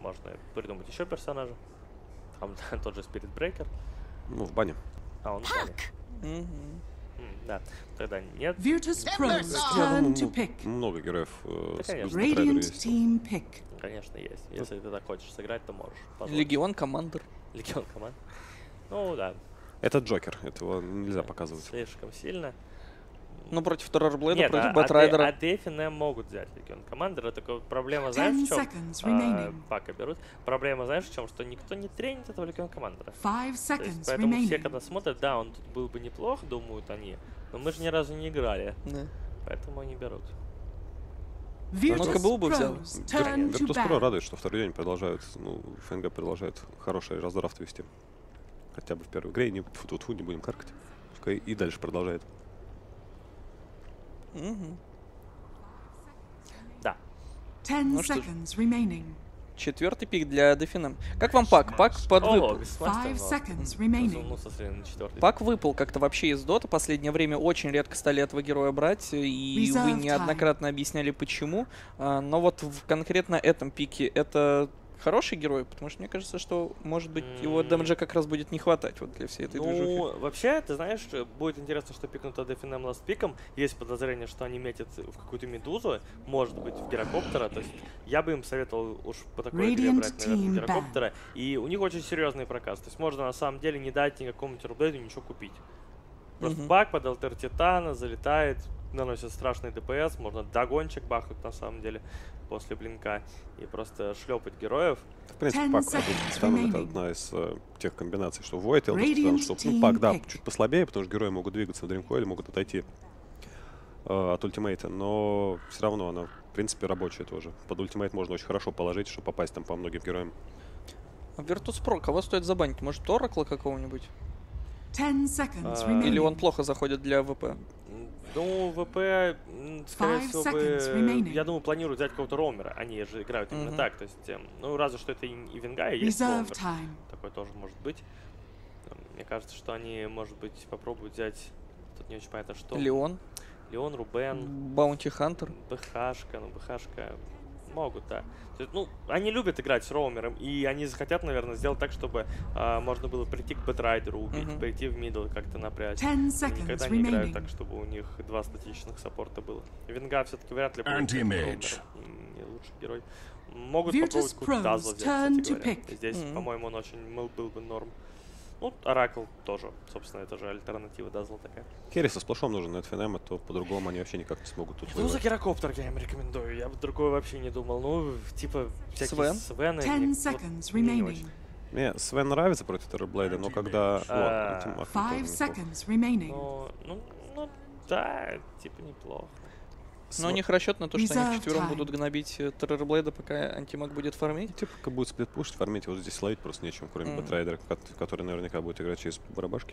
можно придумать еще персонажа. Там тот же Spirit Breaker. Ну, в бане. А, он в бане. Да, тогда нет. Virtus Pro's Я turn думаю, to pick. много героев Да, с конечно. Ghost Rider Radiant есть. team pick. Конечно, есть. Если ты так хочешь сыграть, то можешь. Позволь. Легион Командер. Легион команд. Ну да, Это Джокер, этого нельзя показывать. слишком сильно. Ну, против Террорблейда, Нет, против а Бэтрайдера. DFNM могут взять Легион Командера. Только проблема, знаешь, 10 в чем? seconds remaining. Пака берут. Проблема, знаешь, в чем? Что никто не тренит этого Легион Командера. 5 То есть, seconds поэтому все, remaining. когда смотрят, да, он тут был бы неплох, думают они. Но мы же ни разу не играли. Да. Поэтому они берут. Virtus КБУ бы взял. Pro's turn to Virtus.pro ban. радует, что второй день продолжают, ну, ФНГ продолжает хороший раздрафт вести. Хотя бы в первой игре, и не, фу не будем каркать. Пускай и дальше продолжает. Да. 10 Ну что ж. seconds remaining. Четвертый пик для Дефина. Как вам пак? Пак подвыпал. Бессмертный 5 нос. seconds remaining. Развернулся на четвертый. Пак выпал как-то вообще из дота. Последнее время очень редко стали этого героя брать. И вы Reserve неоднократно объясняли, почему. Но вот в конкретно этом пике это хороший герой, потому что мне кажется, что, может быть, его дэмэджа как раз будет не хватать вот для всей этой движухи. Ну, вообще, ты знаешь, будет интересно, что пикнуто DFNM Last пиком. Есть подозрение, что они метят в какую-то медузу, может быть, в гирокоптера. То есть я бы им советовал уж по такой игре Radiant брать, наверное, team гирокоптера. И у них очень серьезный проказ. То есть можно на самом деле не дать никакому терблейду ничего купить. Просто баг под алтер Титана залетает, наносит страшный ДПС, можно догончик бахнуть на самом деле после блинка и просто шлепать героев. В принципе, 10 пак seconds Титаном это remaining. одна из тех комбинаций, что Void и Elder Radiant Titan, что, ну, team пак, да, pick. чуть послабее, потому что герои могут двигаться в Dreamcoil, могут отойти от ультимейта, но все равно она, в принципе, рабочая тоже. Под ультимейт можно очень хорошо положить, чтобы попасть там по многим героям. Virtus.pro, кого стоит забанить? Может, Оракла какого-нибудь? 10 seconds Или он remaining. плохо заходит для ВП? Ну, ВП, скорее 5 всего, seconds remaining. я думаю, планируют взять какого-то ромера. Они же играют именно так. То есть, ну, разве что это и Венга, и есть Reserve ромер. time. Такой тоже может быть. Мне кажется, что они, может быть, попробуют взять... Тут не очень понятно, что. Леон? Леон, Рубен, Баунти Хантер? БХшка. Ну, БХшка могут, да. То есть, ну, они любят играть с роумером, и они захотят, наверное, сделать так, чтобы можно было прийти к Бэтрайдеру убить, прийти в мидл как-то напрячь. 10 Они seconds никогда не играют remaining. так, чтобы у них два статичных саппорта было. Венга все-таки вряд ли будет Anti-mage. не лучший герой. Могут Virtus попробовать какую-то Дазла Pro's взять, turn кстати to говоря. pick. Здесь, по-моему, он очень был бы норм. Ну, Оракл тоже, собственно, это же альтернатива Дазла такая. Керри со сплошом нужен на FNM, то по-другому они вообще никак не смогут тут Ну, за воевать. гирокоптер я им рекомендую. Я бы другой вообще не думал. Ну, типа, всякие Свен? Свены. 10 мне- seconds мне не remaining. очень. Мне Свен нравится против Террорблейда, но когда... Ультимах 5 seconds remaining. Ну, да, типа неплохо. Но у них расчет на то, что они Reserve вчетвером time. будут гнобить Террорблейда, пока антимаг будет фармить. Типа, как будет сплитпушить, фармить, вот здесь ловить просто нечем, кроме Бэтрайдера, который наверняка будет играть через барабашки.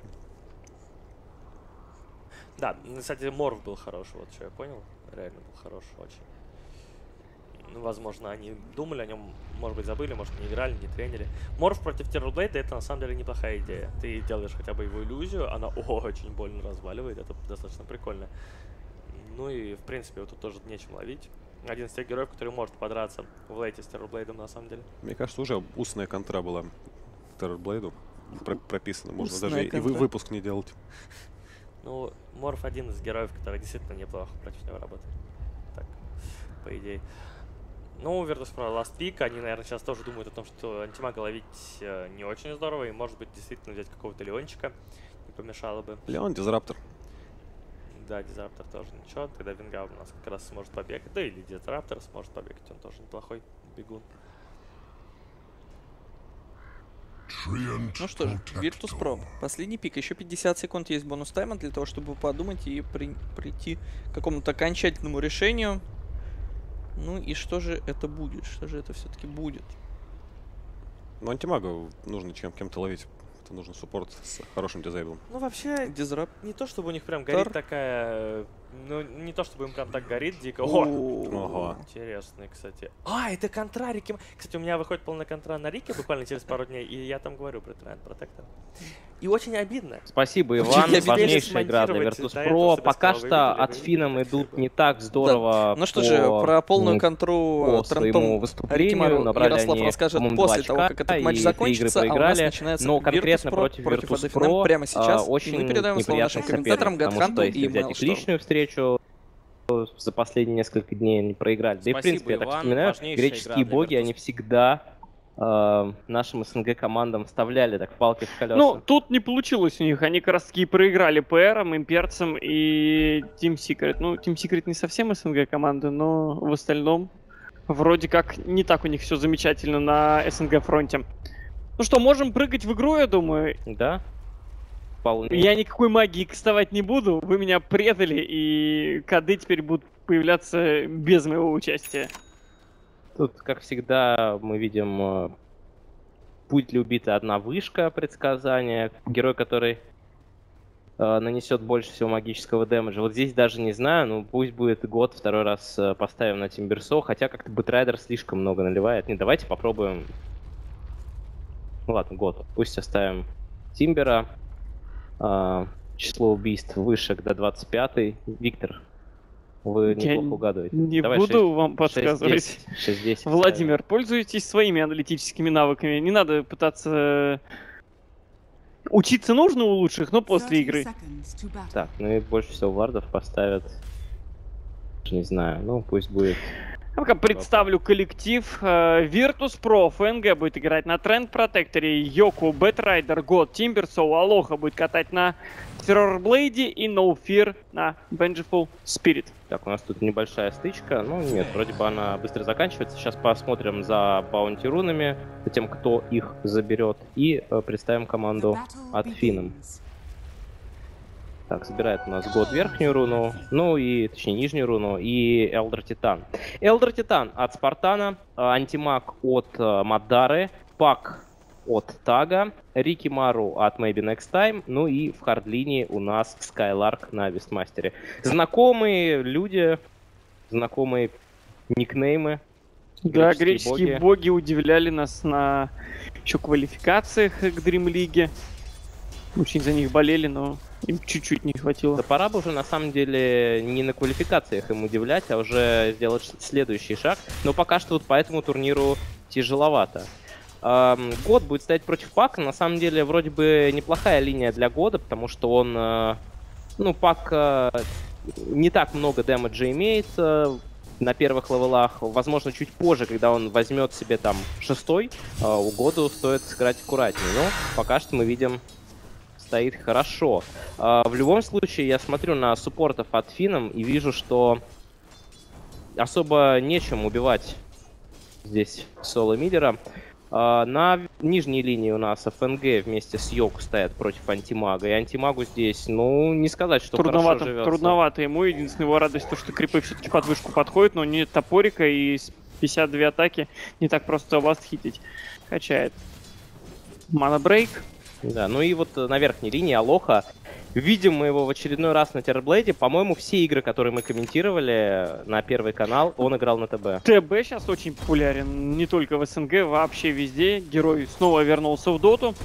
Да, кстати, Морф был хороший, вот что я понял. Реально был хороший очень. Ну, возможно, они думали о нем, может быть, забыли, может, не играли, не тренили. Морф против Террорблейда — это на самом деле неплохая идея. Ты делаешь хотя бы его иллюзию, она очень больно разваливает, это достаточно прикольно. Ну и, в принципе, вот тут тоже нечем ловить. Один из тех героев, который может подраться в лейте с Террорблейдом, на самом деле. Мне кажется, уже устная контра была Террорблейду прописана. Можно Устная даже и контра. выпуск не делать. Ну, Морф один из героев, который действительно неплохо против него работает. Так, по идее. Ну, Virtus.pro Last Pick, они, наверное, сейчас тоже думают о том, что антимага ловить не очень здорово, и, может быть, действительно взять какого-то Леончика не помешало бы. Леон, Дизраптор. Да, Дизраптор тоже ничего, тогда Венга у нас как раз сможет побегать, да или Дизраптор сможет побегать, он тоже неплохой бегун. Ну что ж, Virtus.pro. Последний пик. Еще 50 секунд есть бонус тайма для того, чтобы подумать и прийти к какому-то окончательному решению. Ну и что же это будет? Что же это все-таки будет? Ну, антимага нужно кем-то ловить. Это нужен суппорт с хорошим дизайблом. Ну, вообще, Дизрап. не то, чтобы у них прям горит Тар. такая Ну, не то чтобы им прям так горит дико. Ого. Интересный, кстати. Это контра Рики. Кстати, у меня выходит полная контра на Рике буквально через пару дней, и я там говорю про Тренд Протектор. И очень обидно. Спасибо, Очень Иван. я Важнейшая игра для смонтировать Virtus до этого, Pro. чтобы Пока сказал, что вы от видели, Финам вы идут видели. не так здорово. Ну что же, про полную контру по своему выступлению. Рикимару Набрали Ярослав они, расскажет по-моему, после 2 того, как этот очка матч и 3 закончится, игры а у нас проиграли. начинается Но Virtus конкретно Pro против против Virtus ADFNM Pro прямо сейчас. очень И мы передаем слово нашим неприятный комментаторам соперник, потому Гадханту что и если взять их Mailstorm. личную встречу, за последние несколько дней они проиграли. Да и в Спасибо, принципе, я так Иван. вспоминаю, Важнейшая греческие игра для боги, Virtus. они всегда нашим СНГ командам вставляли так палки в колеса. Ну, тут не получилось у них. Они как раз таки проиграли ПРом, Имперцам и Team Secret. Ну, Team Secret не совсем СНГ команды, но в остальном вроде как не так у них все замечательно на СНГ фронте. Ну что, можем прыгать в игру, я думаю. Да, вполне. Я никакой магии кастовать не буду. Вы меня предали, и коды теперь будут появляться без моего участия. Тут, как всегда, мы видим, будет ли убита одна вышка предсказания, герой, который нанесет больше всего магического дэмэджа. Вот здесь даже не знаю, ну пусть будет год, второй раз поставим на Тимберсо, хотя как-то Бэтрайдер слишком много наливает. Не, давайте попробуем. Ну ладно, год. Пусть оставим Тимбера. Число убийств вышек до 25. Виктор, вы Я неплохо угадываете. Не Давай буду вам 6-10. подсказывать. 6-10 Владимир, пользуйтесь своими аналитическими навыками. Не надо пытаться... Учиться нужно у лучших, но после 30 игры. seconds to battle. Так, ну и больше всего вардов поставят. Не знаю, ну пусть будет. Я пока представлю коллектив. Virtus Pro, ФНГ будет играть на Тренд Протекторе, Йоку, Бэтрайдер, God, Тимберсоу, Алоха будет катать на Террорблейде и No Fear на Vengeful Spirit. Так, у нас тут небольшая стычка. Ну нет, вроде бы она быстро заканчивается. Сейчас посмотрим за баунти рунами, за тем, кто их заберет. И представим The команду battle от Финном. begins. Так, забирает у нас God верхнюю руну, ну и, точнее, нижнюю руну, и Элдер Титан. Элдер Титан от Спартана, Антимаг от Мадары, Пак от Тага, Рикимару от Maybe Next Time, ну и в хардлинии у нас Скайларк на Вестмастере. Знакомые люди, знакомые никнеймы. Да, греческие боги удивляли нас на еще квалификациях к Dream League. Очень за них болели, но им чуть-чуть не хватило. Да пора бы уже, на самом деле, не на квалификациях им удивлять, а уже сделать следующий шаг. Но пока что вот по этому турниру тяжеловато. Год будет стоять против Пака. На самом деле, вроде бы неплохая линия для Года, потому что он... ну, Пак не так много дэмэджа имеет на первых левелах. Возможно, чуть позже, когда он возьмет себе там 6-й, у Году стоит сыграть аккуратнее. Но пока что мы видим... стоит хорошо. В любом случае, я смотрю на суппортов от Финном и вижу, что особо нечем убивать здесь соло-мидера. На нижней линии у нас ФНГ вместе с Йоку стоят против Антимага. И Антимагу здесь, ну, не сказать, что хорошо живется. Трудновато ему. Единственная его радость, то, что крипы все-таки под вышку подходят, но нет топорика, и с 52 атаки не так просто ласт хитить. Качает. Мана-брейк. Да, ну и вот на верхней линии Алоха. Видим мы его в очередной раз на Террорблейде. По-моему, все игры, которые мы комментировали на Первый канал, он играл на ТБ. ТБ сейчас очень популярен, не только в СНГ, вообще везде. Герой снова вернулся в доту.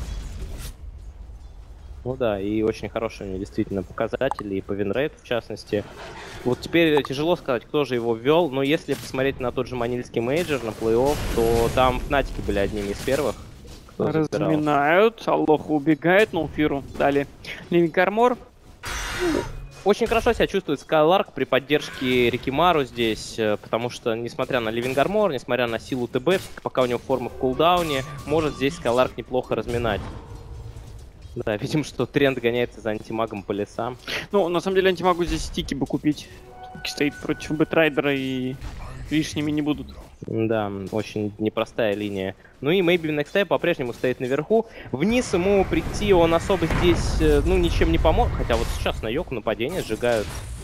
Ну да, и очень хорошие у него действительно показатели, и по винрейту в частности. Вот теперь тяжело сказать, кто же его ввел, но если посмотреть на тот же манильский мейджор, на плей-офф, то там Фнатики были одними из первых. Разминают, Алоха убегает, Ноуфиру дали Living Armor. Очень хорошо себя чувствует Скайларк при поддержке Рикимару здесь, потому что, несмотря на Living Armor, несмотря на силу ТБ, пока у него форма в кулдауне, может здесь Скайларк неплохо разминать. Да, видим, что тренд гоняется за антимагом по лесам. Ну, на самом деле, антимагу здесь стики бы купить. Стоит против Бэтрайдера и лишними не будут. Да, очень непростая линия. Ну и Maybe Next Time по-прежнему стоит наверху. Вниз ему прийти он особо здесь, ну, ничем не помог. Хотя вот сейчас на Йоку нападение сжигают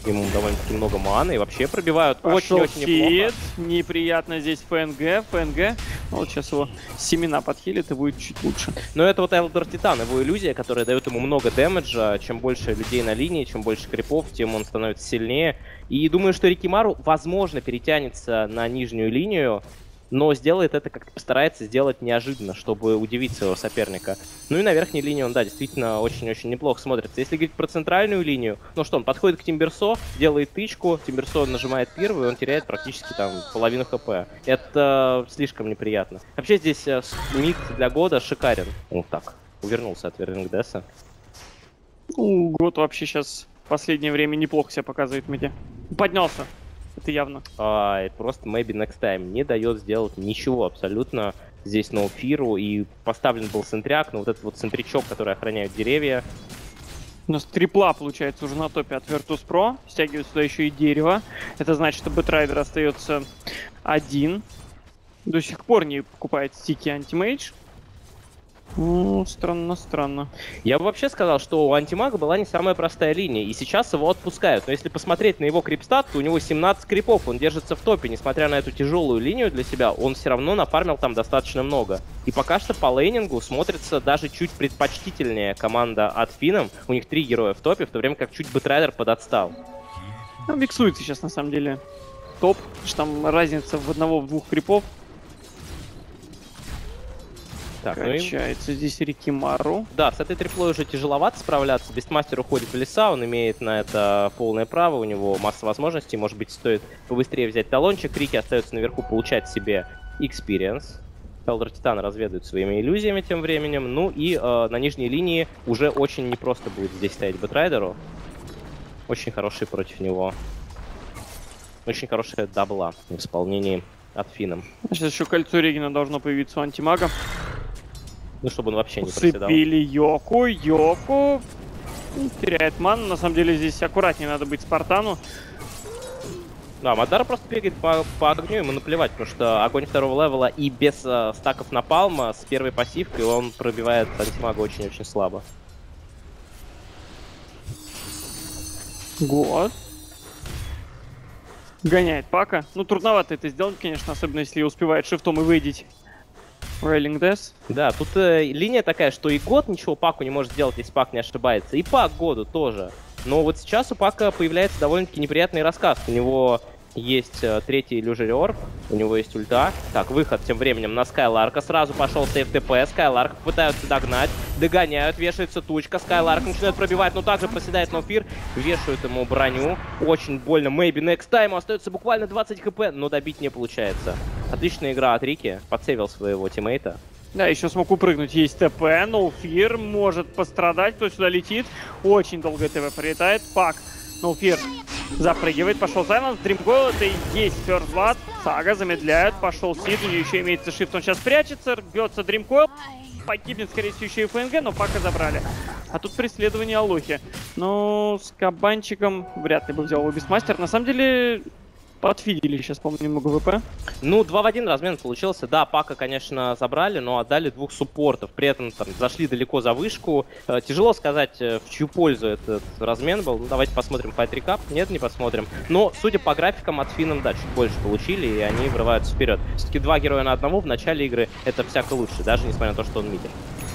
минимум довольно-таки много маны, и вообще пробивают Пошел очень-очень неплохо. хит. Неприятно здесь ФНГ. Ну, вот сейчас его семена подхилит и будет чуть лучше. Но это вот Элдер Титан, его иллюзия, которая дает ему много дэмэджа. Чем больше людей на линии, чем больше крипов, тем он становится сильнее. И думаю, что Рикимару, возможно, перетянется на нижнюю линию, но сделает это, как постарается сделать неожиданно, чтобы удивить своего соперника. Ну и на верхней линии он, да, действительно очень-очень неплохо смотрится. Если говорить про центральную линию, ну что, он подходит к Тимберсо, делает тычку, Тимберсо нажимает первый, и он теряет практически там половину хп. Это слишком неприятно. Вообще здесь мид для года шикарен. Вот так, увернулся от Вернингдеса. Ну, год вообще сейчас в последнее время неплохо себя показывает в миде. Поднялся. Это явно. И просто maybe next time не дает сделать ничего абсолютно. Здесь ноуфиру, и поставлен был центряк, но вот этот вот центрячок, который охраняет деревья. У нас трипла получается уже на топе от Virtus.pro. Стягивает сюда еще и дерево. Это значит, что Бэтрайдер остается один. До сих пор не покупает стики антимейдж. Ну, странно. Я бы вообще сказал, что у антимага была не самая простая линия, и сейчас его отпускают. Но если посмотреть на его крипстат, то у него 17 крипов, он держится в топе. Несмотря на эту тяжелую линию для себя, он все равно нафармил там достаточно много. И пока что по лейнингу смотрится даже чуть предпочтительнее команда от Финном. У них 3 героя в топе, в то время как чуть Бэтрайдер подотстал. Ну, миксуется сейчас на самом деле топ, потому что там разница в одного-двух крипов. Так, ну и... Качается здесь Рикимару. Да, с этой триплой уже тяжеловато справляться. Бестмастер уходит в леса, он имеет на это полное право, у него масса возможностей. Может быть, стоит побыстрее взять талончик. Рики остается наверху получать себе experience. Элдер Титан разведывает своими иллюзиями тем временем. Ну и на нижней линии уже очень непросто будет здесь стоять Бэтрайдеру. Очень хороший против него. Очень хорошая дабла в исполнении от Финном. Сейчас еще кольцо Регина должно появиться у антимага. Ну, чтобы он вообще не проседал. Усыпили Йоку. Теряет ману. На самом деле здесь аккуратнее надо быть Спартану. Да, Мадара просто бегает по огню, ему наплевать, потому что огонь второго левела и без стаков напалма с первой пассивкой он пробивает антимага очень-очень слабо. Год. Гоняет Пака. Ну, трудновато это сделать, конечно, особенно если успевает шифтом и выйдить. Райлинг Дэс. Да, тут линия такая, что и год ничего Паку не может сделать, если Пак не ошибается. И Пак году тоже. Но вот сейчас у Пака появляется довольно-таки неприятный рассказ. У него есть третий иллюжери орб, у него есть ульта. Так, выход тем временем на Скайларка. Сразу пошел сейф ТП. Скайларк пытаются догнать. Догоняют, вешается тучка. Скайларк начинает пробивать, но также проседает ноуфир. Вешают ему броню. Очень больно. Maybe next time. Остается буквально 20 хп, но добить не получается. Отличная игра от Рики. Подсейвил своего тиммейта. Да, еще смог упрыгнуть. Есть ТП. Ноуфир может пострадать. Кто сюда летит? Очень долго ТП прилетает. Пак. Ноуфир запрыгивает. Пошел Саймон. Дримкойл. Это и есть First Blood. Сага замедляют. Пошел Сид. У нее еще имеется шифт. Он сейчас прячется. Бьется Дримкойл. Погибнет, скорее всего, еще и ФНГ, но Пака забрали. А тут преследование Алохи. Но с кабанчиком вряд ли бы взял его Бестмастер. На самом деле... Подфидели сейчас, по-моему, немного ВП. Ну, 2 в 1 размен получился. Да, Пака, конечно, забрали, но отдали 2 суппортов. При этом там зашли далеко за вышку. Тяжело сказать, в чью пользу этот размен был. Ну, давайте посмотрим Fight Recap. Нет, не посмотрим. Но, судя по графикам, от Финном, да, чуть больше получили, и они врываются вперед. Все-таки 2 героя на одного в начале игры — это всяко лучше, даже несмотря на то, что он мидер.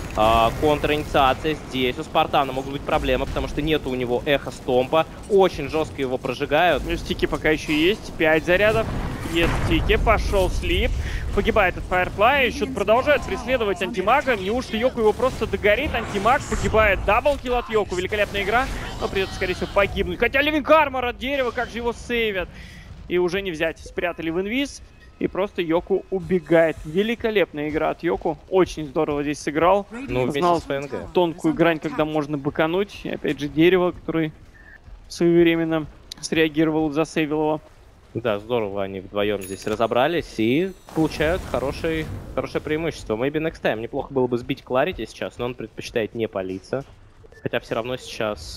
Контраинициация здесь. У Спартана могут быть проблемы, потому что нету у него эхо стомпа. Очень жестко его прожигают. Ну, стики пока еще есть. 5 зарядов. Есть стики. Пошел слип. Погибает от Firefly. Еще продолжает преследовать антимага. Неужто Йоку его просто догорит? Антимаг погибает. Даблкил от Йоку. Великолепная игра. Но придется, скорее всего, погибнуть. Хотя Living Armor от дерева. Как же его сейвят. И уже не взять. Спрятали в инвиз. И просто Йоку убегает. Великолепная игра от Йоку. Очень здорово здесь сыграл. Ну, вместе знал с ФНГ. тонкую грань, когда можно быкануть. И опять же дерево, который своевременно среагировал, засейвил его. Да, здорово они вдвоем здесь разобрались и получают хорошее преимущество. Maybe next time. Неплохо было бы сбить Кларити сейчас, но он предпочитает не палиться. Хотя все равно сейчас,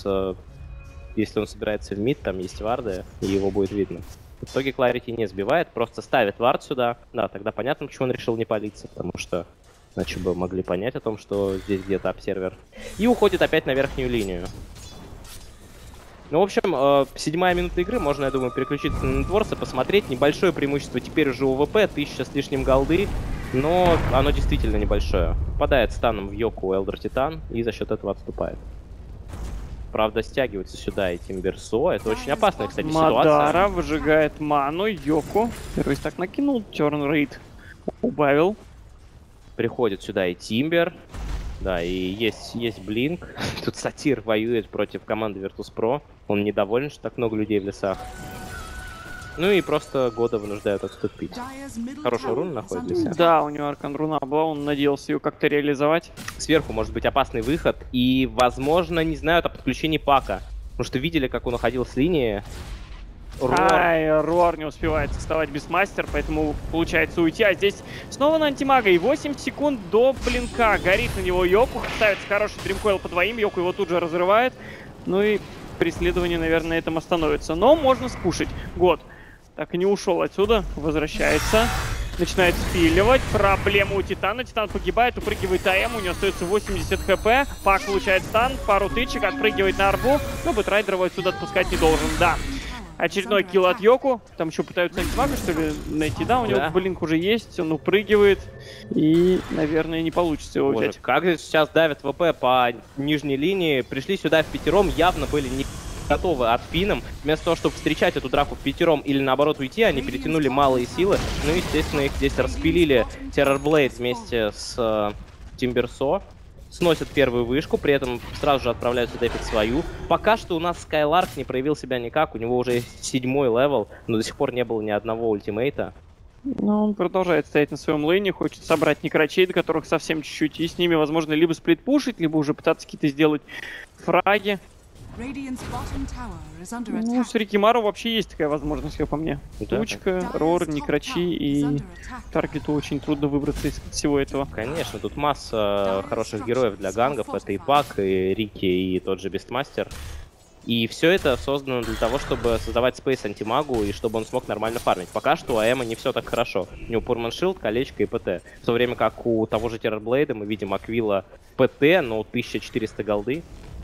если он собирается в мид, там есть варды, и его будет видно. В итоге Кларити не сбивает, просто ставит вард сюда. Да, тогда понятно, почему он решил не палиться, потому что иначе бы могли понять о том, что здесь где-то обсервер. И уходит опять на верхнюю линию. Ну, в общем, 7-я минута игры, можно, я думаю, переключиться на Нетворса, посмотреть. Небольшое преимущество теперь уже у ВП, 1000 с лишним голды, но оно действительно небольшое. Попадает станом в Йоку Элдер Титан и за счет этого отступает. Правда, стягивается сюда и Тимберсо. Это очень опасная, кстати, Мадара ситуация. выжигает ману, Йоку. Первый так накинул, терн-рейд убавил. Приходит сюда и Тимбер. Да, и есть Блинк. Тут Сатир воюет против команды Virtus.pro. Он недоволен, что так много людей в лесах. Ну и просто Года вынуждают отступить. Dire's middle Хорошую tower руну is находит under для себя. Да, у него Аркан Руна была, он надеялся ее как-то реализовать. Сверху может быть опасный выход. И, возможно, не знают о подключении Пака. Потому что видели, как он уходил с линии. Рор. Ай, Рор не успевает вставать без мастер, поэтому получается уйти. А здесь снова на антимага. И 8 секунд до блинка. Горит на него Йоку. Ставится хороший дримкойл по двоим. Йоку его тут же разрывает. Ну и преследование, наверное, на этом остановится. Но можно спушить. Год так и не ушел отсюда. Возвращается. Начинает спиливать. Проблема у Титана. Титан погибает, упрыгивает АМ. У него остается 80 хп. Пак получает стан. Пару тычек. Отпрыгивает на арбу. Но Бэтрайдера отсюда отпускать не должен. Да. Очередной килл от Йоку. Там еще пытаются антимага, что ли, найти. Да, у него блинк уже есть. Он упрыгивает. И, наверное, не получится его Боже, взять. как же сейчас давят ВП по нижней линии. Пришли сюда в пятером, явно были не готовы отпином. Вместо того, чтобы встречать эту драку в пятером или наоборот уйти, они перетянули малые силы. Ну, естественно, их здесь распилили. Террорблейд вместе с Тимберсо. Сносят первую вышку, при этом сразу же отправляются дефить свою. Пока что у нас Скайларк не проявил себя никак, у него уже 7-й левел, но до сих пор не было ни одного ультимейта. Но он продолжает стоять на своем лейне, хочет собрать некрачей, до которых совсем чуть-чуть, и с ними, возможно, либо сплитпушить, либо уже пытаться какие-то сделать фраги. Radiant's bottom tower is under Ну, attack. с Рикимару вообще есть такая возможность, как по мне. Да. Тучка, Рор, некрачи, и Таргету очень трудно выбраться из всего этого. Конечно, тут масса хороших героев для гангов. Это и Пак, и Рики, и тот же Бестмастер. И все это создано для того, чтобы создавать спейс антимагу и чтобы он смог нормально фармить. Пока что у АЭМа не все так хорошо. У него Пурманшилд, колечко и ПТ. В то время как у того же Террорблейда мы видим Аквила ПТ, но 1400 голды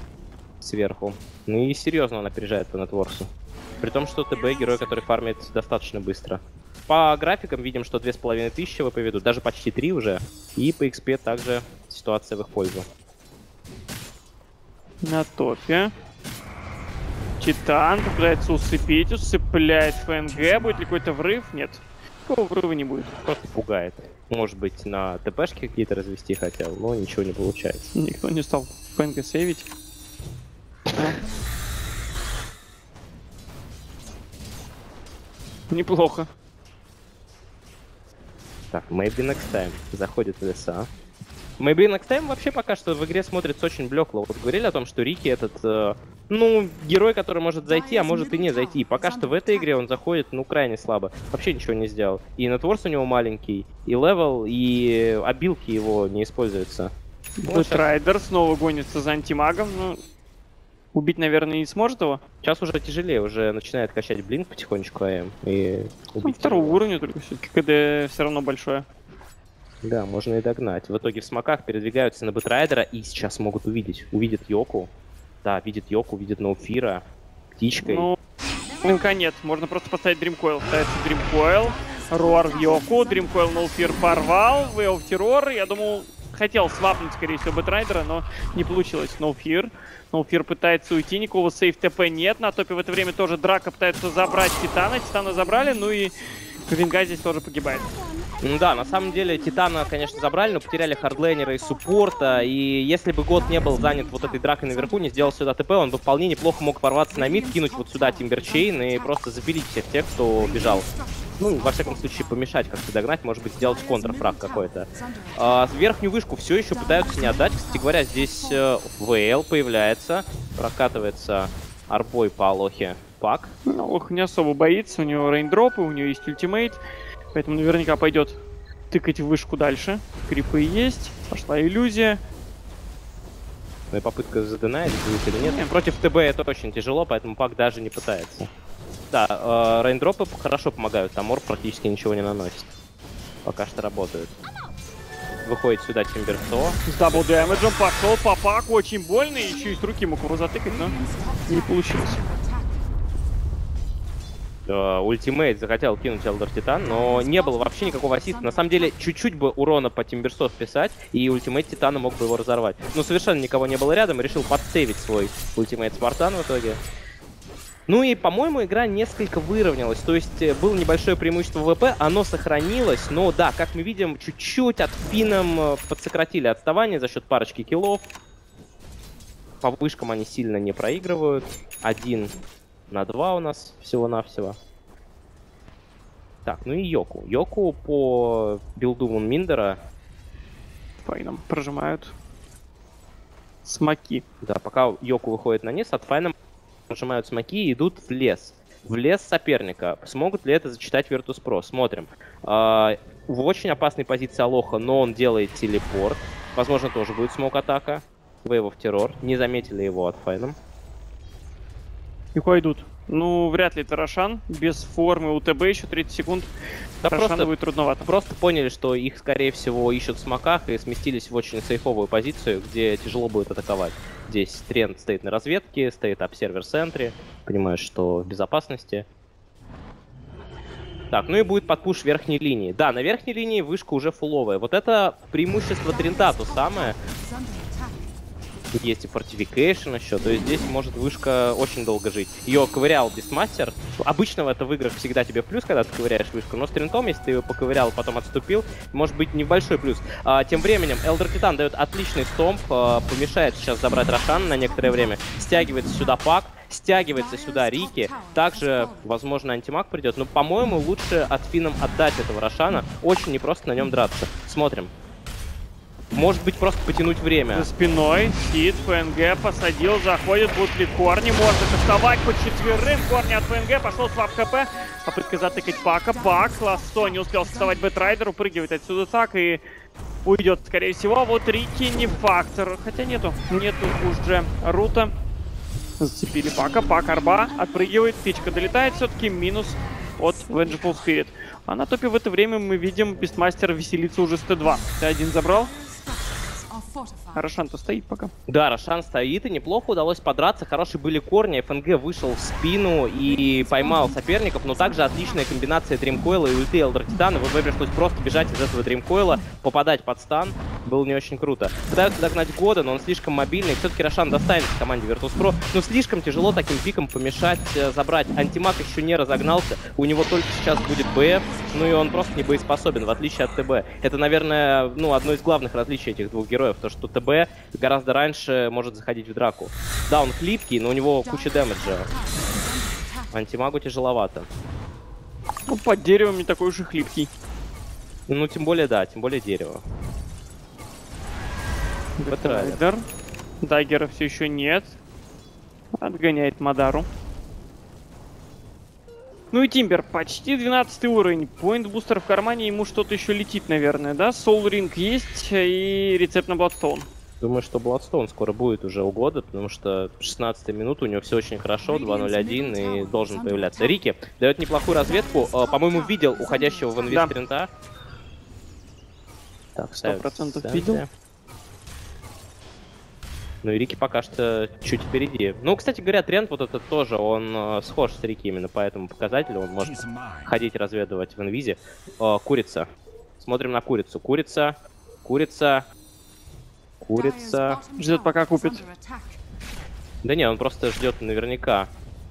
сверху. Ну и серьезно он опережает по нетворсу. При том, что ТБ герой, который фармит достаточно быстро. По графикам видим, что 2500 ВП ведут, даже почти 3 уже. И по XP также ситуация в их пользу. На топе. Титан пытается усыпить, усыпляет ФНГ. Будет ли какой-то врыв? Нет. Такого врыва не будет. Просто пугает. Может быть, на ТПшки какие-то развести хотел, но ничего не получается. Никто не стал ФНГ сейвить. Неплохо. Так, maybe next time. Заходит в леса. Maybe next time вообще пока что в игре смотрится очень блекло. Вот говорили о том, что Рики этот, ну, герой, который может зайти, а может и не зайти. И пока что в этой игре он заходит, ну, крайне слабо. Вообще ничего не сделал. И нетворс у него маленький, и левел, и обилки его не используются. Бэтрайдер снова гонится за антимагом. Ну, убить, наверное, не сможет его. Сейчас уже тяжелее, уже начинает качать блинк потихонечку АМ. И убить Второго его. уровня только все-таки, КД все равно большое. Да, можно и догнать. В итоге в смоках передвигаются на Бэтрайдера и сейчас могут увидеть. Увидят Йоку. Да, видит Йоку, видит Ноуфира. Птичкой. Ну, блинка нет. Можно просто поставить Дримкойл. Ставится Дримкойл. Рор в Йоку. Дримкойл Ноуфир порвал. Вэйл в террор. Я думал, хотел свапнуть, скорее всего, Бэтрайдера, но не получилось. Ноуфир. Ноуфир пытается уйти. Никакого сейф ТП нет. На топе в это время тоже Драка пытается забрать Титана. Титана забрали. Ну и Винга здесь тоже погибает. Ну да, на самом деле Титана, конечно, забрали, но потеряли хардлейнера и суппорта. И если бы Год не был занят вот этой дракой наверху, не сделал сюда ТП, он бы вполне неплохо мог порваться на мид, кинуть вот сюда Тимберчейн и просто запилить всех тех, кто бежал. Ну, во всяком случае, помешать как-то догнать, может быть, сделать контрфраг какой-то. Верхнюю вышку все еще пытаются не отдать. Кстати говоря, здесь ВЛ появляется, прокатывается арбой по Алохе Пак. Ну, Ох, не особо боится. У него рейндропы, у него есть ультимейт. Поэтому наверняка пойдет тыкать в вышку дальше. Крипы есть. Пошла иллюзия. Ну и попытка заденать, будет или нет. Против ТБ это очень тяжело, поэтому Пак даже не пытается. Да, рейндропы хорошо помогают, Тамор практически ничего не наносит. Пока что работают. выходит сюда Тимберсо. С дабл дэмэджем пошел по паку, очень больно, еще и с руки мог его затыкать, но не получилось. Ультимейт захотел кинуть Элдер Титан, но не было вообще никакого ассиста. На самом деле, чуть-чуть бы урона по Тимберсо вписать, и ультимейт Титана мог бы его разорвать. Но совершенно никого не было рядом, и решил подсейвить свой ультимейт Спартан в итоге. Ну и, по-моему, игра несколько выровнялась. То есть было небольшое преимущество ВП, оно сохранилось. Но да, как мы видим, чуть-чуть от финнам подсократили отставание за счет парочки киллов. По вышкам они сильно не проигрывают. 1 на 2 у нас всего-навсего. Так, ну и Йоку. Йоку по билду Мунминдера. Файном прожимают смоки. Да, пока Йоку выходит на низ, от Файном прожимают смоки и идут в лес. В лес соперника. Смогут ли это зачитать Virtus.pro? Смотрим. В очень опасной позиции Алоха, но он делает телепорт. Возможно, тоже будет смок-атака. Wave of Terror. Не заметили его от Файном. И куда идут? Ну, вряд ли это Рошан. Без формы УТБ еще 30 секунд. Да Рошану будет трудновато. Просто поняли, что их, скорее всего, ищут в смоках и сместились в очень сейфовую позицию, где тяжело будет атаковать. Здесь тренд стоит на разведке, стоит обсервер-центре. Понимаешь, что в безопасности. Так, ну и будет подпуш верхней линии. Да, на верхней линии вышка уже фуловая. Вот это преимущество Трента то самое. Есть и фортификейшн еще, то есть здесь может вышка очень долго жить. Ее ковырял Бестмастер. Обычно это в играх всегда тебе в плюс, когда ты ковыряешь вышку, но с Трентом, если ты ее поковырял, потом отступил, может быть не в большой плюс. Тем временем Элдер Титан дает отличный стомп, помешает сейчас забрать Рошана на некоторое время. Стягивается сюда Пак, стягивается сюда Рики. Также, возможно, антимаг придет, но, по-моему, лучше от финнам отдать этого Рошана. Очень непросто на нем драться. Смотрим. Может быть, просто потянуть время. За спиной хит, ПНГ посадил, заходит, будут ли корни, можно кастовать по четверым, корни от ПНГ, пошел свап ХП, попытка затыкать Пака, Пак, Лассо не успел кастовать Бэтрайдер, упрыгивает отсюда так и уйдет, скорее всего, а вот Рики не фактор, хотя нету уже рута. Зацепили Пака, Пак арба, отпрыгивает, птичка долетает все-таки, минус от Vengeful Spirit. А на топе в это время мы видим Бестмастер веселится уже с Т2. Т1 забрал. Рошан-то стоит пока. Да, Рошан стоит, и неплохо удалось подраться. Хорошие были корни. ФНГ вышел в спину и поймал соперников, но также отличная комбинация Дримкойла и ульты Элдер Титана. Вот пришлось просто бежать из этого Дримкойла, попадать под стан. Было не очень круто. Пытаются догнать Года, но он слишком мобильный. Все-таки Рошан достанет в команде Virtus.pro. Но слишком тяжело таким пиком помешать забрать. Антимаг еще не разогнался. У него только сейчас будет БФ. Ну и он просто не боеспособен, в отличие от ТБ. Это, наверное, ну, одно из главных различий этих двух героев. То, что ТБ гораздо раньше может заходить в драку. Да, он хлипкий, но у него куча дэмэджа. Антимагу тяжеловато. Ну, под деревом не такой уж и хлипкий. Ну, тем более, да, тем более дерево. Бэтрайдер. Даггера все еще нет. Отгоняет Мадару. Ну и Тимбер, почти 12 уровень. Поинт-бустер в кармане, ему что-то еще летит, наверное, да? Soul Ring есть и рецепт на Bloodstone. Думаю, что Bloodstone скоро будет уже у Года, потому что 16-я минута, у него все очень хорошо, 2-0-1 и должен появляться. Рики дает неплохую разведку, по-моему, видел уходящего в инвиз Трента. Так, 100% видел. Ну и Рики пока что чуть впереди. Ну, кстати говоря, Трент вот этот тоже, он схож с Рики именно по этому показателю. Он может ходить, разведывать в инвизе. Курица. Смотрим на курицу. Курица. Курица. Курица. Ждет, пока купит. Да не, он просто ждет наверняка.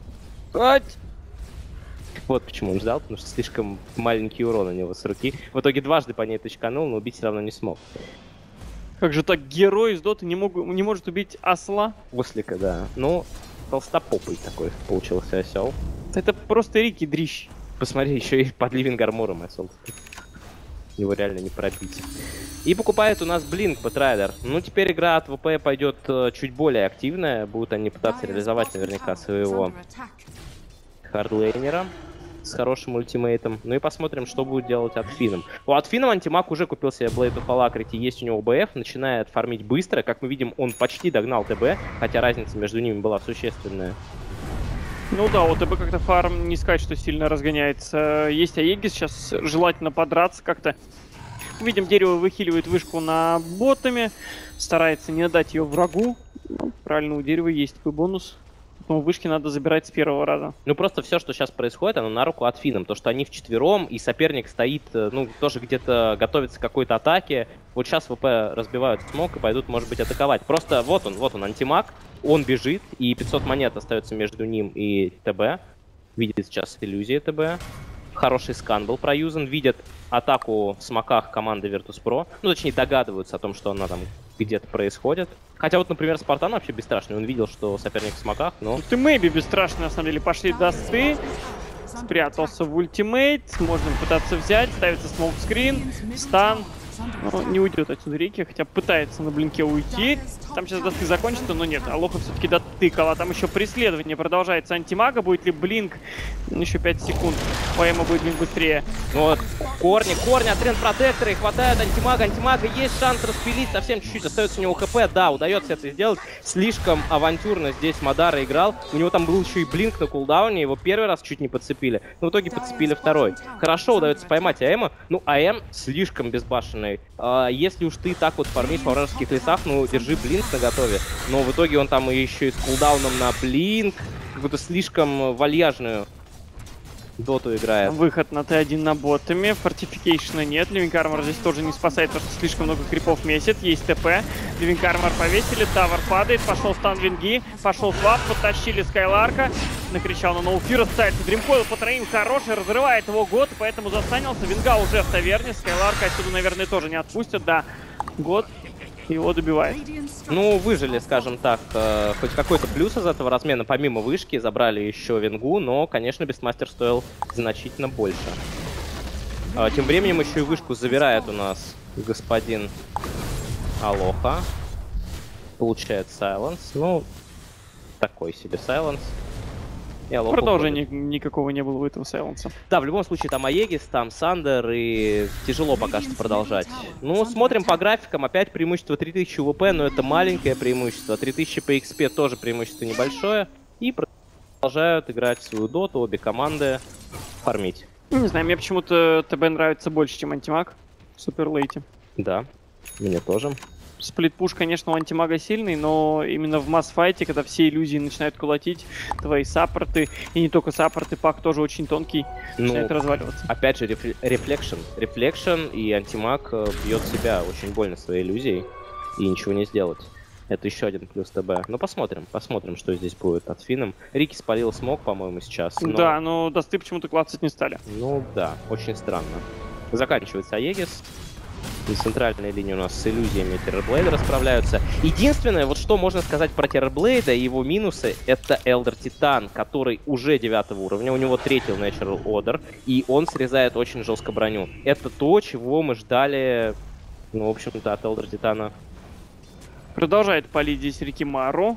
Вот почему он ждал, потому что слишком маленький урон у него с руки. В итоге дважды по ней точканул, но убить все равно не смог. Как же так герой из доты не может убить осла? Ослика, да. Ну, толстопопый такой получился осел. Это просто Рики дрищ. Посмотри, еще и под Ливинг Армором осел. Его реально не пробить. И покупает у нас Блинк Бэтрайдер. Ну, теперь игра от ВП пойдет чуть более активная. Будут они пытаться реализовать наверняка своего хардлейнера с хорошим ультимейтом. Ну и посмотрим, что будет делать от Финном. От Финном антимаг уже купил себе Blade of Alacrity, есть у него БФ, начинает фармить быстро. Как мы видим, он почти догнал ТБ, хотя разница между ними была существенная. Ну да, у ТБ как-то фарм не сказать, что сильно разгоняется. Есть Аегис, сейчас желательно подраться как-то. Видим, дерево выхиливает вышку на ботами. Старается не отдать ее врагу. Ну, правильно, у дерева есть такой бонус. Поэтому вышки надо забирать с первого раза. Ну, просто все, что сейчас происходит, оно на руку Альфинам. То, что они вчетвером, и соперник стоит, ну, тоже где-то готовится к какой-то атаке. Вот сейчас ВП разбивают смог и пойдут, может быть, атаковать. Просто вот он, антимаг. Он бежит, и 500 монет остается между ним и ТБ. Видит сейчас иллюзии ТБ. Хороший скан был проюзан. Видят атаку в смоках команды Virtus.pro. Ну, точнее, догадываются о том, что она там где-то происходит. Хотя вот, например, Спартан вообще бесстрашный. Он видел, что соперник в смоках, но... Ты Мэйби бесстрашный, на самом деле. Пошли досты. Спрятался в ультимейт. Можно пытаться взять. Ставится смоук-скрин. Стан. Но не уйдет отсюда Рики, хотя пытается на блинке уйти. Там сейчас досты закончатся, но нет. Алоха все-таки дотыкала. Там еще преследование продолжается антимага. Будет ли блинк? Еще 5 секунд. Поэма будет блинк быстрее. Вот, корни от тренд-протектора, и хватает антимага. Антимага есть шанс распилить, совсем чуть-чуть остается у него хп. Да, удается это сделать. Слишком авантюрно здесь Мадара играл. У него там был еще и блинк на кулдауне. Его первый раз чуть не подцепили, но в итоге подцепили второй. Хорошо удается поймать АМа. Ну, АМ слишком безбашенный. Если уж ты так вот фармишь в вражеских лесах, ну, держи блинк наготове. Но в итоге он там еще и с кулдауном на блинк. Какую-то слишком вальяжную доту играет. Выход на Т1 на ботами. Фортификейшена нет. Living Armor здесь тоже не спасает, потому что слишком много крипов месяц. Есть ТП. Living Armor повесили. Тавер падает. Пошел стан Винги. Пошел свап. Подтащили Скайларка. Накричал на ноуфира. Ставится Дримкойл по троим. Хороший. Разрывает его год. Поэтому застанился. Винга уже в таверне. Скайларка отсюда, наверное, тоже не отпустят. Да. Год его добивает. Ну, выжили, скажем так, хоть какой-то плюс из этого размена. Помимо вышки забрали еще Вингу, но, конечно, Бестмастер стоил значительно больше. Тем временем еще и вышку забирает у нас господин Алоха. Получает сайленс. Ну, такой себе сайленс. Продолжения никакого не было у этого сайленса. Да, в любом случае там Аегис, там Сандер, и тяжело пока что продолжать. Ну, смотрим по графикам, опять преимущество 3000 ВП, но это маленькое преимущество. 3000 по XP тоже преимущество небольшое. И продолжают играть в свою доту, обе команды фармить. Не знаю, мне почему-то ТБ нравится больше, чем антимаг в суперлейте. Да, мне тоже. Сплит-пуш, конечно, у антимага сильный, но именно в масс-файте, когда все иллюзии начинают колотить, твои саппорты, и не только саппорты, пак тоже очень тонкий, начинает разваливаться. Опять же, рефлекшн. Рефлекшн, и антимаг бьет себя очень больно своей иллюзией, и ничего не сделать. Это еще один плюс ТБ. Ну, посмотрим, что здесь будет от Финном. Рики спалил смог, по-моему, сейчас. Но... Да, но досты почему-то клацать не стали. Ну, да, очень странно. Заканчивается Аегис. На центральной линии у нас с иллюзиями Террорблейда расправляются. Единственное, вот что можно сказать про Террорблейда и его минусы, это Элдер Титан, который уже 9 уровня, у него 3-й Natural Order, и он срезает очень жестко броню. Это то, чего мы ждали, ну, в общем-то, от Элдер Титана. Продолжает палить здесь Рикимару.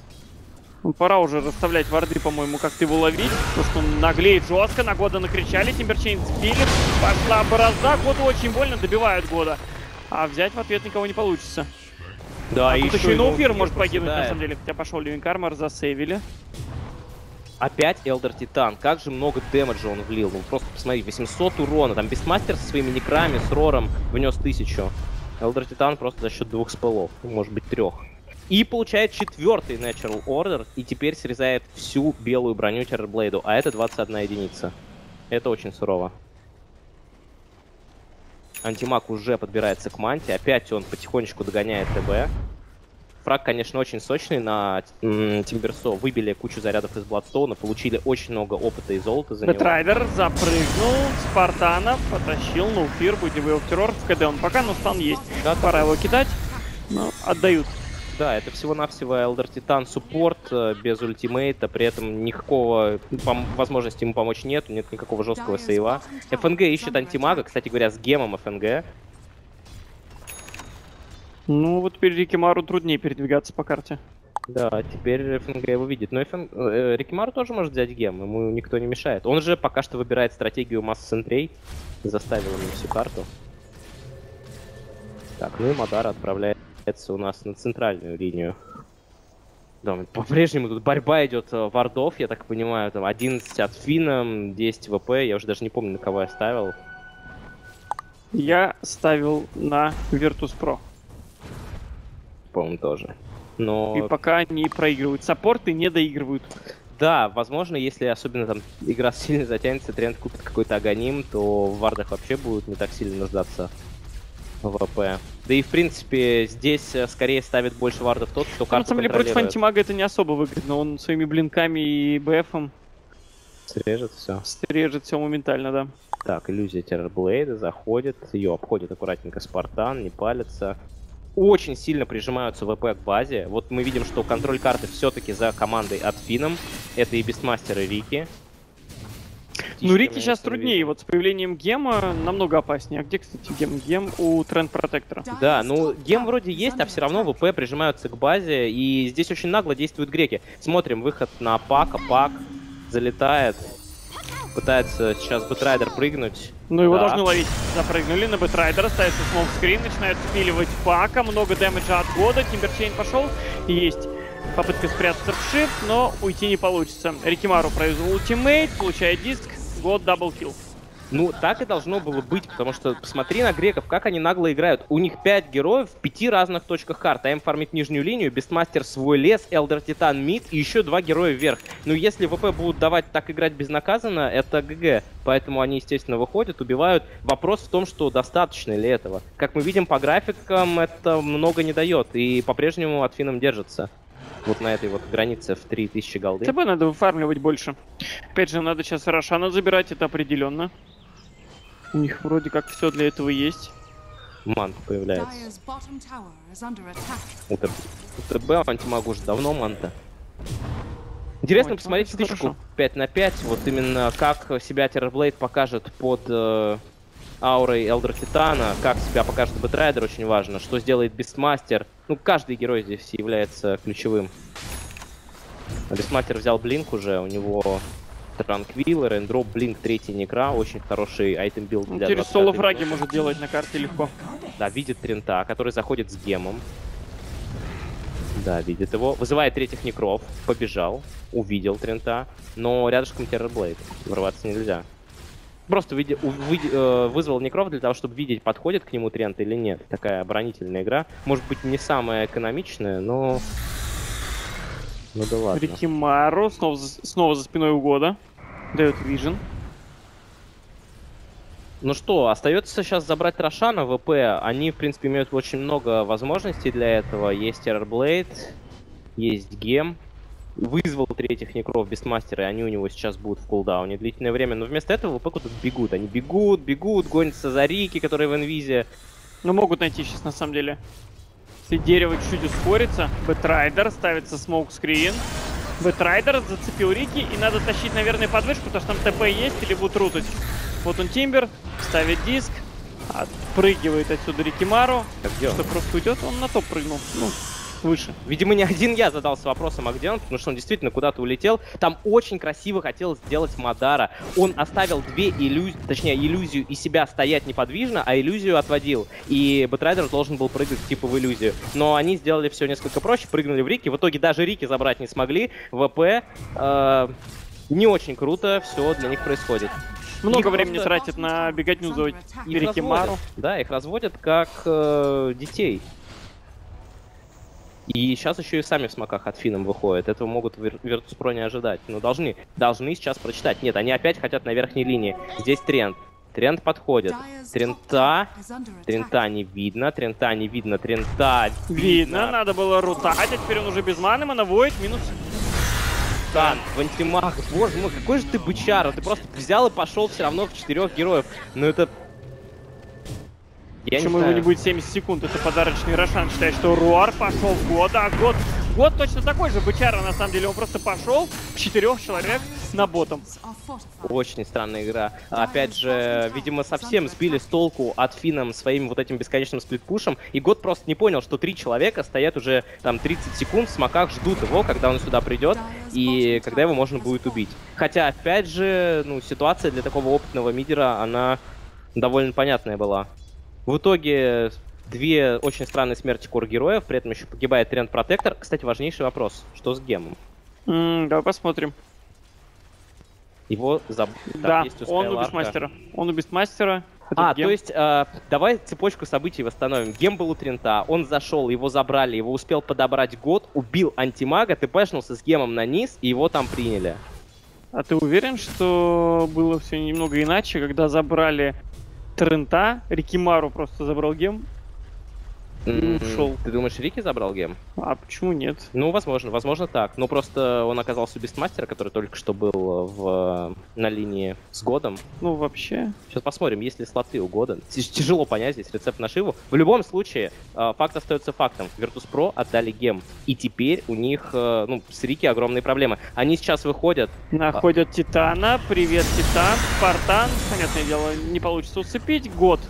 Ну, пора уже расставлять варды, по-моему, как-то его ловить. Потому что он наглеет жестко, на Года накричали, Тимберчейн сбили. Пошла борозда, Году очень больно, добивают Года. А взять в ответ никого не получится. Да, и тут еще и Ноуфир может погибнуть, на самом деле. Хотя пошел Living Armor, засейвили. Опять Элдер Титан. Как же много дэмэджа он влил. Ну просто посмотри, 800 урона. Там Бестмастер со своими некрами, с Рором внес 1000. Элдер Титан просто за счет 2 спелов. Ну, может быть, 3. И получает 4-й Natural Order, и теперь срезает всю белую броню Террорблейду, а это 21 единица. Это очень сурово. Антимаг уже подбирается к манте, опять он потихонечку догоняет ТБ. Фраг, конечно, очень сочный на Тимберсо. Выбили кучу зарядов из Бладстоуна, получили очень много опыта и золота за него. Бэтрайдер запрыгнул, Спартана потащил, Ноуфир, будет ли его террор в КД, он пока, но стан есть. Да, пора его кидать, но отдают. Да, это всего-навсего Элдер Титан суппорт без ультимейта, при этом никакого возможности ему помочь нет никакого жесткого сейва. ФНГ ищет антимага, кстати говоря, с гемом ФНГ. Ну вот теперь Рикимару труднее передвигаться по карте. Да, теперь ФНГ его видит. Но Рикимару тоже может взять гем, ему никто не мешает. Он же пока что выбирает стратегию масс-центрей, заставил ему всю карту. Так, ну и Мадара отправляет у нас на центральную линию. Да, по-прежнему тут борьба идет вардов, я так понимаю. Там 11 от Финна, 10 ВП. Я уже даже не помню, на кого я ставил. Я ставил на Virtus.pro. По-моему, тоже. Но... И пока они проигрывают. Саппорты не доигрывают. Да, возможно, если особенно там игра сильно затянется, Тренд купит какой-то агоним, то в вардах вообще будет не так сильно нуждаться в ВП. Да и в принципе здесь скорее ставит больше вардов тот, кто На карту самом деле против контролирует. антимага это не особо выгодно. Он своими блинками и БФом Срежет все. срежет все моментально, да. Так, иллюзия Террорблейда заходит, ее обходит аккуратненько Спартан, не палится. Очень сильно прижимаются ВП к базе. Вот мы видим, что контроль карты все-таки за командой от Фином. Это и Бестмастер, и Рики. Ну, Рики сейчас труднее. Вот с появлением Гема намного опаснее. А где, кстати, Гем? Гем у Тренд Протектора. Да, ну гем вроде есть, а все равно ВП прижимаются к базе. И здесь очень нагло действуют греки. Смотрим, выход на Пака. Пак залетает. Пытается сейчас Бэтрайдер прыгнуть. Ну, его Да. должны ловить. Запрыгнули на Бэтрайдера, ставится смолкскрин, начинают спиливать Пака. Много дэмэджа от Года. Тимберчейн пошел. Есть попытка спрятаться в шифт, но уйти не получится. Рикимару произвел ультимейт, получает диск. Год даблкилл. Ну, так и должно было быть, потому что посмотри на греков, как они нагло играют. У них 5 героев в 5 разных точках карты. АМ фармит нижнюю линию, Бестмастер свой лес, Элдер Титан мид и еще 2 героя вверх. Ну, если ВП будут давать так играть безнаказанно, это ГГ. Поэтому они, естественно, выходят, убивают. Вопрос в том, что достаточно ли этого. Как мы видим по графикам, это много не дает. И по-прежнему от Финном держится. Вот на этой вот границе в 3000 голды. ТБ надо выфармливать больше. Опять же, надо сейчас Рошана забирать, это определенно. У них вроде как все для этого есть. Манта появляется. Dire's bottom tower is under attack. У ТБ, у антимага уже давно манта. Интересно Ой, посмотреть ну, это стычку хорошо. 5 на 5. Вот именно как себя Террорблейд покажет под аурой Элдер Титана, как себя покажет Бэтрайдер, очень важно. Что сделает Бестмастер. Ну, каждый герой здесь является ключевым. Бестмастер взял блинк уже, у него Транквил, Рейндроп, блинк, третий некра. Очень хороший айтем-билд для Через 20-й соло-фраги минуты. может делать на карте легко. Да, видит Трента, который заходит с гемом. Да, видит его. Вызывает третьих некров. Побежал. Увидел Трента. Но рядышком Террорблейд. Врываться нельзя. Просто вызвал некров для того, чтобы видеть, подходит к нему Трент или нет. Такая оборонительная игра. Может быть, не самая экономичная, но... Ну да ладно. Рикимару снова за спиной у Года. Дает вижен. Ну что, остается сейчас забрать Рошана в ВП. Они, в принципе, имеют очень много возможностей для этого. Есть Террорблейд, есть Гем. Вызвал третьих некров Бестмастера, и они у него сейчас будут в кулдауне длительное время. Но вместо этого ВП куда-то бегут. Они бегут, гонятся за Рики, которые в инвизе. Но могут найти сейчас на самом деле. Если дерево чуть ускорится, Бэтрайдер ставится смоук-скрин. Бэтрайдер зацепил Рики, и надо тащить, наверное, подвышку, потому что там ТП есть или будут рутать. Вот он Тимбер, ставит диск, отпрыгивает отсюда Рикимару. А где он? Что просто уйдет, он на топ прыгнул. Ну, выше. Видимо, не один я задался вопросом, а где он, потому что он действительно куда-то улетел. Там очень красиво хотел сделать Мадара. Он оставил две иллюзии, точнее, иллюзию и себя стоять неподвижно, а иллюзию отводил. И Бэтрайдер должен был прыгать типа в иллюзию. Но они сделали все несколько проще, прыгнули в Рики. В итоге даже Рики забрать не смогли. ВП не очень круто все для них происходит. Много Их времени просто- тратит на беготню за Их Рикимару. разводят. Да, их разводят как детей. И сейчас еще и сами в смоках от Финном выходят. Этого могут в Virtus.pro не ожидать. Но должны сейчас прочитать. Нет, они опять хотят на верхней линии. Здесь Тренд. Тренд подходит. Трента не видно. Трента не видно. Трента Видно, надо было рутать, а теперь он уже без маны, манавоид, минус. Тан, в антимаг. Боже мой, какой же ты бычара. Ты просто взял и пошел все равно в 4 героев. Ну это... Я не Почему его знаю. не будет 70 секунд? Это подарочный Рошан. Считает, что Руар пошел в Год, а Год точно такой же бычара, на самом деле. Он просто пошел в 4 человек на ботом. Очень странная игра. Опять же, видимо, совсем сбили с толку от Финном своим вот этим бесконечным сплитпушем. И Год просто не понял, что 3 человека стоят уже там 30 секунд в смоках, ждут его, когда он сюда придет, и когда его можно будет убить. Хотя, опять же, ну, ситуация для такого опытного мидера, она довольно понятная была. В итоге две очень странные смерти кор-героев, при этом еще погибает Тренд Протектор. Кстати, важнейший вопрос. Что с Гемом? Давай посмотрим. Его Да, есть у он у Скайларка. Бестмастера. Он у Бестмастера. этот гем. То есть, давай цепочку событий восстановим. Гем был у Трента, он зашел, его забрали, его успел подобрать год, убил антимага, тпшнулся с гемом на низ, и его там приняли. А ты уверен, что было все немного иначе, когда забрали Трента, Рикимару просто забрал гем и ушел? Ты думаешь, Рики забрал гем? А почему нет? Ну, возможно так. Но просто он оказался у Бестмастера, который только что был на линии с Годом. Ну, вообще. Сейчас посмотрим, есть ли слоты у Года. Тяжело понять здесь рецепт на Шиву. В любом случае, факт остается фактом. Virtus.pro отдали гем. И теперь у них, с Рики огромные проблемы. Они сейчас выходят... Находят Титана. Привет, Титан. Спартан. Понятное дело, не получится усыпить. Год.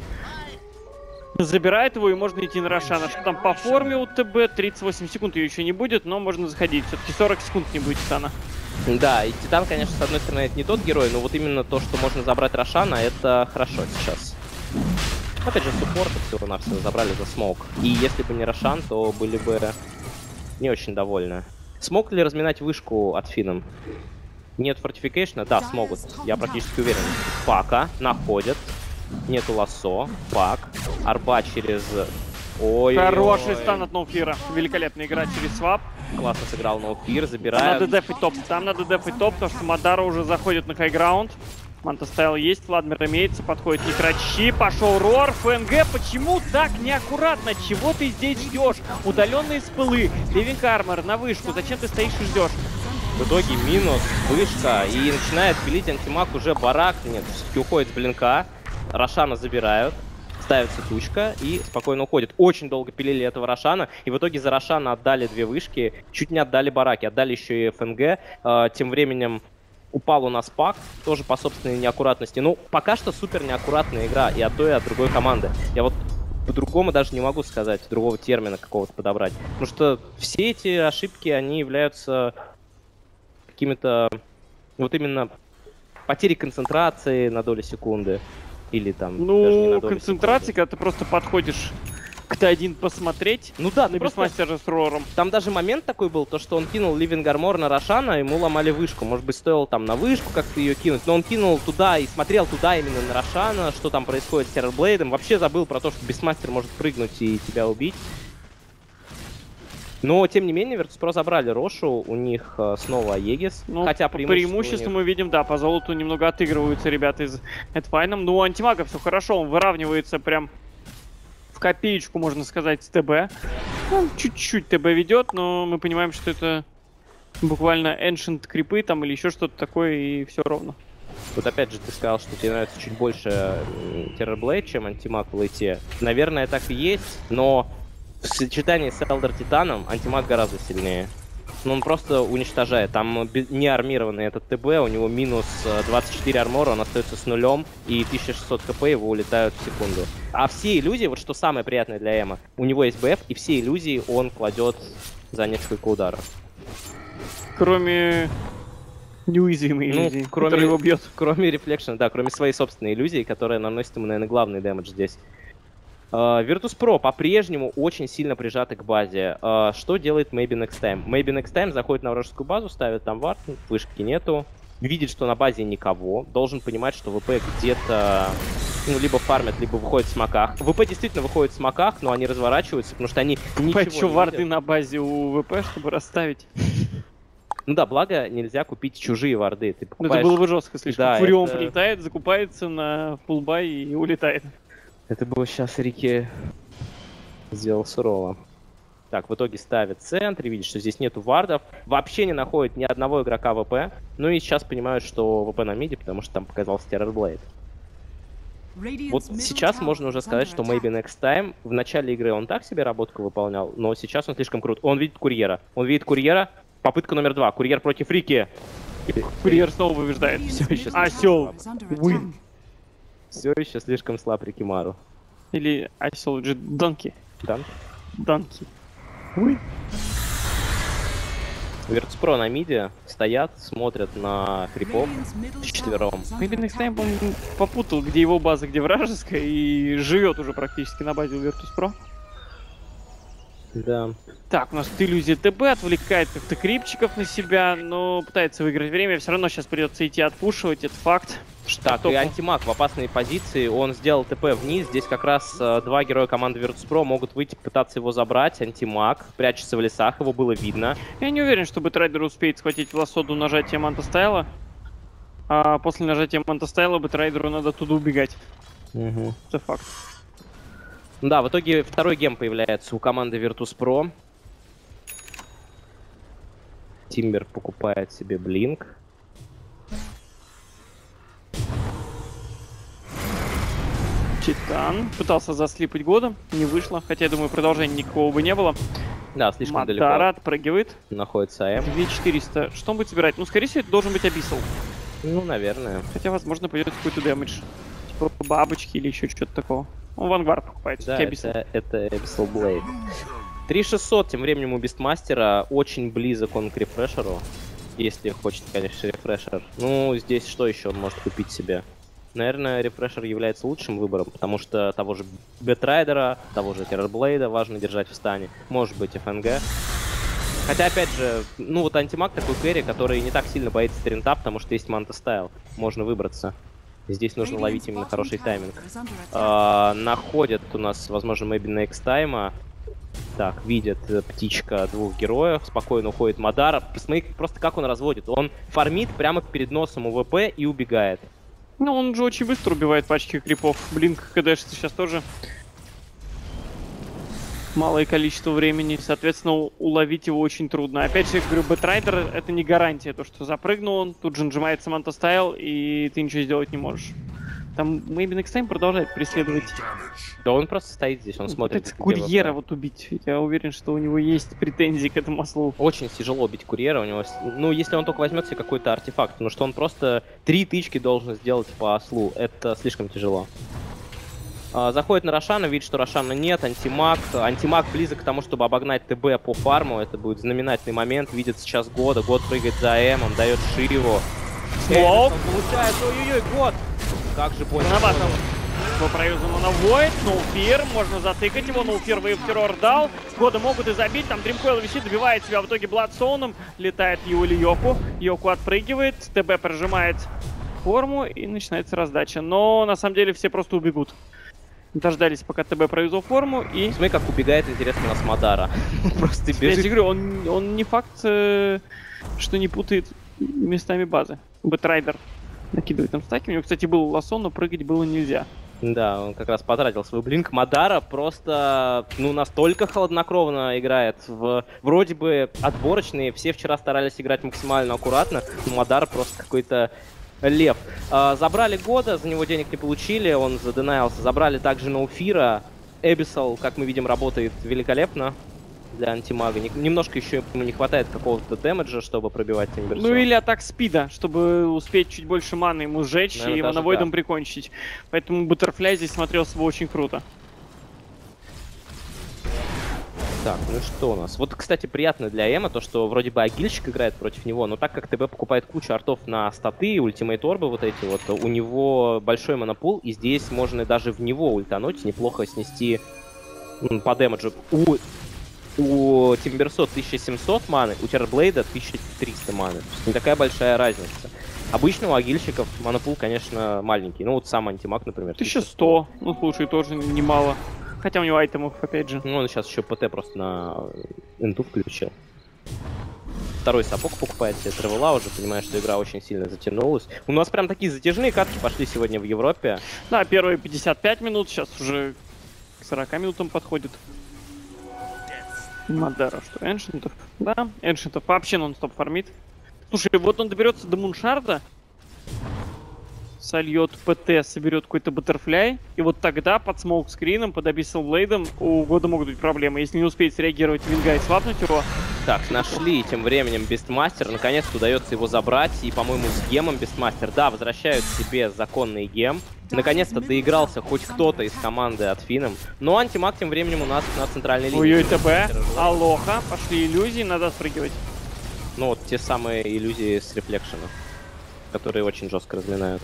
Забирает его, и можно идти на Рошана. Что там по форме у ТБ? 38 секунд ее еще не будет, но можно заходить. Все-таки 40 секунд не будет Титана. Да, и Титан, конечно, с одной стороны, это не тот герой, но вот именно то, что можно забрать Рошана, это хорошо сейчас. Опять же, суппорта всего-навсего забрали за смоук. И если бы не Рошан, то были бы не очень довольны. Смогут ли разминать вышку от Финном? Нет фортификейшна? Да, смогут. Я практически уверен. Пака находят. Нету лассо. Пак. Арба через... Ой, Хороший стан от Ноуфира. Великолепная игра через свап. Классно сыграл Ноуфир, Там забирает. надо дефать топ. Там надо дефать топ, потому что Мадара уже заходит на хайграунд. Мантастайл есть, Владмир имеется, подходит Некрачи, пошел Рор, ФНГ, почему так неаккуратно? Чего ты здесь ждешь? Удаленные спылы, Ливинг Армор на вышку, зачем ты стоишь и ждешь? В итоге минус, вышка, и начинает пилить антимаг уже барак. Нет, все-таки уходит с блинка. Рошана забирают, ставится тучка и спокойно уходит. Очень долго пилили этого Рошана, и в итоге за Рошана отдали две вышки, чуть не отдали бараки, отдали еще и ФНГ. Тем временем упал у нас Пак, тоже по собственной неаккуратности. Ну, пока что супер неаккуратная игра и от той, и от другой команды. Я вот по-другому даже не могу сказать, другого термина какого-то подобрать. Потому что все эти ошибки, они являются какими-то вот именно потерей концентрации на долю секунды. Или там даже не на Ну, долю концентрация, секунды. когда ты просто подходишь к Т1 посмотреть. Ну да, На просто Бестмастера с Рором. там даже момент такой был, то что он кинул Ливинг Армор на Рошана, ему ломали вышку. Может быть, стоило там на вышку как-то ее кинуть, но он кинул туда и смотрел туда именно на Рошана, что там происходит с Террорблейдом. Вообще забыл про то, что Бестмастер может прыгнуть и тебя убить. Но, тем не менее, Virtus.pro забрали Рошу, у них снова Аегис, Ну, хотя по преимуществу у них... мы видим, да, по золоту немного отыгрываются ребята из Эдфайном. Ну, у Антимага все хорошо, он выравнивается прям в копеечку, можно сказать, с ТБ. Он чуть-чуть ТБ ведет, но мы понимаем, что это буквально Ancient крипы там или еще что-то такое, и все ровно. Вот опять же ты сказал, что тебе нравится чуть больше Terrorblade, чем Антимаг в лейте. Наверное, так и есть, но в сочетании с Элдер Титаном Антимаг гораздо сильнее. Ну, он просто уничтожает. Там не армированный этот ТБ, у него минус 24 армора, он остается с нулем, и 1600 хп его улетают в секунду. А все иллюзии, вот что самое приятное для Эма, у него есть БФ, и все иллюзии он кладет за несколько ударов. Кроме неуязвимой иллюзии, которая его бьет. Кроме Reflection, да, кроме своей собственной иллюзии, которая наносит ему, наверное, главный дэмэдж здесь. Virtus.pro по-прежнему очень сильно прижаты к базе. Что делает Maybe Next Time? Maybe Next Time заходит на вражескую базу, ставит там вард, вышки нету, видит, что на базе никого, должен понимать, что ВП где-то либо фармят, либо выходят в смоках. ВП действительно выходит в смоках, но они разворачиваются, потому что они ничего не варды видят. на базе у ВП, чтобы расставить. Ну да, благо нельзя купить чужие варды. Ты Ну, покупаешь... это было бы жестко слишком. Да, Фурион это- прилетает, закупается на фулбай и улетает. Это было сейчас Рики сделал сурово. Так, в итоге ставит центр, видит, что здесь нету вардов. Вообще не находит ни одного игрока ВП. Ну и сейчас понимают, что ВП на миде, потому что там показался Terrorblade. Вот сейчас можно уже сказать, что Maybe Next Time в начале игры он так себе работку выполнял, но сейчас он слишком крут. Он видит курьера. Он видит курьера. Попытка номер 2. Курьер против Рики. Курьер снова побеждает. Все еще Осел. Win. Все еще слишком слаб Рикимару. Или осел же Донки. Да? Донки. Virtus.pro на миде стоят, смотрят на крипов вчетвером. Maybe Next Time, по-моему, попутал, где его база, где вражеская, и живет уже практически на базе у Virtus.pro. Да. Так, у нас тут иллюзия ТБ, отвлекает как-то крипчиков на себя, но пытается выиграть время. Все равно сейчас придется идти отпушивать, это факт. Так, и антимаг в опасной позиции, он сделал ТП вниз, здесь как раз два героя команды Virtus.pro могут выйти, пытаться его забрать, антимаг прячется в лесах, его было видно. Я не уверен, что Бэтрайдер успеет схватить Власо до нажатия Мантастайла, а после нажатия Мантастайла Бэтрайдеру надо туда убегать. Это факт. Да, в итоге второй гем появляется у команды Virtus.pro. Тимбер покупает себе блинк. Титан пытался заслипать года, не вышло. Хотя, я думаю, продолжения никакого бы не было. Да, слишком Мадара далеко отпрыгивает. находится АМ. 2400. Что он будет собирать? Ну, скорее всего, это должен быть Абиссал. Ну, наверное. Хотя, возможно, пойдет какой-то дэмэдж. Типа бабочки или еще что-то такого. Он Вангвар покупает. Да, это Abyssal Blade. 3600 тем временем у Бистмастера. Очень близок он к рефрешеру. Если хочет, конечно, рефрешер. Ну, здесь что еще он может купить себе? Наверное, рефрешер является лучшим выбором, потому что того же Бэтрайдера, того же Террорблейда важно держать в стане. Может быть, ФНГ. Хотя, опять же, ну вот антимаг такой кэрри, который не так сильно боится тринта, потому что есть Мантастайл. Можно выбраться. Здесь нужно ловить именно хороший тайминг. Находят у нас, возможно, maybe next time. Так, видит птичка двух героев, спокойно уходит Мадара. Посмотри просто, как он разводит. Он фармит прямо перед носом у ВП и убегает. Ну, он же очень быстро убивает пачки крипов. Блинк КДшится сейчас тоже. Малое количество времени, соответственно, уловить его очень трудно. Опять же, я говорю, Бэтрайдер — это не гарантия. То, что запрыгнул он, тут же нажимается Мантастайл, и ты ничего сделать не можешь. Там Maybe Next Time продолжает преследовать. Да он просто стоит здесь, он смотрит. Это курьера вот убить. Я уверен, что у него есть претензии к этому ослу. Очень тяжело убить курьера. У него, ну, если он только возьмет себе какой-то артефакт, потому что он просто 3 тычки должен сделать по ослу. Это слишком тяжело. Заходит на Рошана, видит, что Рошана нет, антимаг. Антимаг близок к тому, чтобы обогнать ТБ по фарму. Это будет знаменательный момент. Видит сейчас Года. Год прыгает за Эмом, дает Шиву. Смоук. Получает, ой-ой-ой, Год. Как же больно. По проюзу Моновойд, Ноуфир, можно затыкать его, Ноуфир вейв-террор дал. Годы могут и забить, там Дримкойл висит, добивает себя в итоге Бладстоуном. Летает Юли Йоку, Йоку отпрыгивает, ТБ прожимает форму и начинается раздача. Но на самом деле все просто убегут. Дождались, пока ТБ провезу форму и... Смотри, как убегает, интересно, у нас Мадара. Просто бежит. Я говорю, он не факт, что не путает местами базы. Бэтрайдер накидывает там стаки. У него, кстати, был лассо, но прыгать было нельзя. Да, он как раз потратил свой блинк. Мадара просто, ну, настолько хладнокровно играет. Вроде бы отборочные, все вчера старались играть максимально аккуратно, но Мадара просто какой-то лев. Забрали Года, за него денег не получили, он заденаился. Забрали также Ноуфира. Abyssal, как мы видим, работает великолепно для антимага. Немножко еще ему не хватает какого-то дэмэджа, чтобы пробивать Тимберсу. Ну или атак спида, чтобы успеть чуть больше маны ему сжечь, наверное, и Моновойдом прикончить. Поэтому Баттерфляй здесь смотрелся бы очень круто. Так, ну что у нас? Вот, кстати, приятно для Эма то, что вроде бы Агильщик играет против него, но так как ТБ покупает кучу артов на статы, ультимейт орбы вот эти вот, у него большой монопул, и здесь можно даже в него ультануть, неплохо снести по дэмэджу. У Тимберсо 1700 маны, у Террорблейда 1300 маны. То есть не такая большая разница. Обычно у агильщиков монопул, конечно, маленький. Ну вот сам антимаг, например. 1100. Ну слушай, тоже немало. Хотя у него айтемов, опять же. Ну он сейчас еще ПТ просто на инту включил. Второй сапог покупает себе Тревела, уже понимает, что игра очень сильно затянулась. У нас прям такие затяжные катки пошли сегодня в Европе. Да, первые 55 минут, сейчас уже к 40 минутам подходит. Мадара, что, Эншентов? Да, Эншентов вообще нон-стоп фармит. Слушай, вот он доберется до Муншарда, сольет ПТ, соберет какой-то Баттерфляй, и вот тогда под смоук-скрином, под Abyssal Blade'ом у Года могут быть проблемы. Если не успеет среагировать Винга и свапнуть его. Так, нашли тем временем Бестмастер. Наконец-то удается его забрать. И, по-моему, с гемом Бестмастер. Да, возвращают себе законный гем. Наконец-то доигрался хоть кто-то из команды от Финном. Но антимаг тем временем у нас на центральной линии. Ой, ТБ, Алоха, пошли иллюзии, надо спрыгивать. Ну вот те самые иллюзии с рефлекшена, которые очень жестко разминают.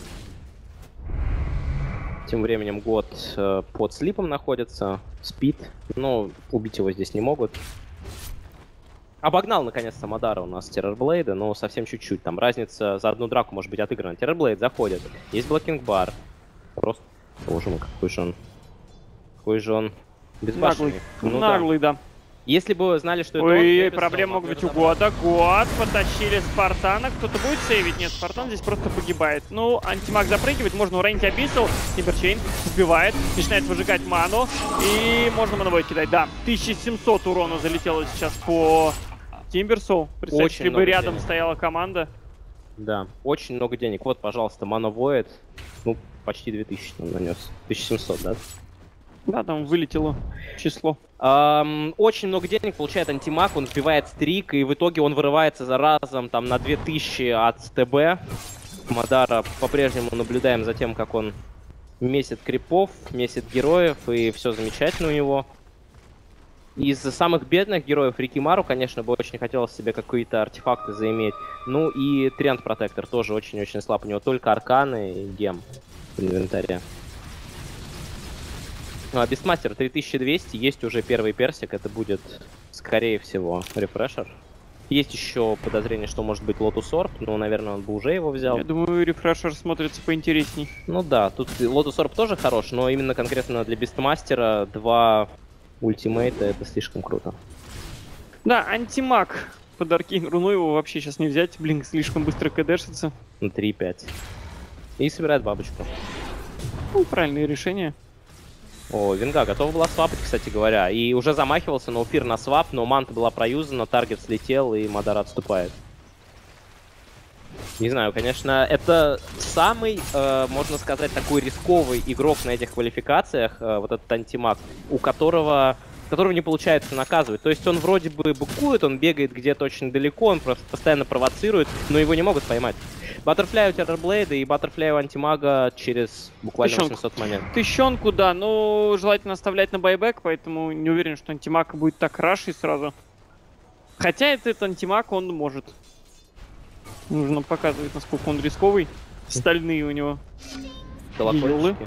Тем временем Год под слипом находится, спит, но убить его здесь не могут. Обогнал наконец-то Мадара у нас Террорблейда, но совсем чуть-чуть. Там разница за одну драку может быть отыграна. Террорблейд заходит. Есть блокинг бар. Просто. Боже мой, какой же он. Какой же он безбашенный. Ну, Наглый, да. Если бы вы знали, что это Ой, он, проблемы могут быть у Года. Год, потащили Спартана. Кто-то будет сейвить? Нет, Спартан здесь просто погибает. Ну, антимаг запрыгивает, можно уронить Абиссал. Тимберчейн сбивает, начинает выжигать ману. И можно мановой кидать, да. 1700 урона залетело сейчас по Тимберсу. Представьте, если бы рядом стояла команда. Да, очень много денег. Вот, пожалуйста, Mana Void. Ну, почти 2000 он нанес. 1700, да? Да, там вылетело число. Очень много денег получает антимаг, он сбивает стрик, и в итоге он вырывается за разом там на 2000 от ТБ. Мадара по-прежнему наблюдаем за тем, как он месит крипов, месит героев, и все замечательно у него. Из самых бедных героев Рикимару, конечно, бы очень хотелось себе какие-то артефакты заиметь. Ну и Тренд Протектор тоже очень-очень слаб, у него только арканы и гем в инвентаре. Бестмастер 3200, есть уже первый персик, это будет, скорее всего, рефрешер. Есть еще подозрение, что может быть Lotus Orb, но, наверное, он бы уже его взял. Я думаю, рефрешер смотрится поинтересней. Ну да, тут Lotus Orb тоже хорош, но именно конкретно для Бестмастера 2 ультимейта это слишком круто. Да, антимаг под Аркейн руну его вообще сейчас не взять, блин, слишком быстро кдэшится. На 3-5. И собирает бабочку. Ну, правильное решение. О, Винга готова была свапать, кстати говоря. И уже замахивался на Уфир на свап, но манта была проюзана, таргет слетел, и Мадара отступает. Не знаю, конечно, это самый, можно сказать, такой рисковый игрок на этих квалификациях, вот этот антимаг, у которого не получается наказывать. То есть он вроде бы букует, он бегает где-то очень далеко, он просто постоянно провоцирует, но его не могут поймать. Баттерфляй у Террорблейда и Баттерфляй у антимага через буквально 800 монет. Тыщенку, да, но желательно оставлять на байбек, поэтому не уверен, что антимаг будет так рашить сразу. Хотя этот антимаг он может. Нужно показывать, насколько он рисковый. Стальные у него. Колокольчики.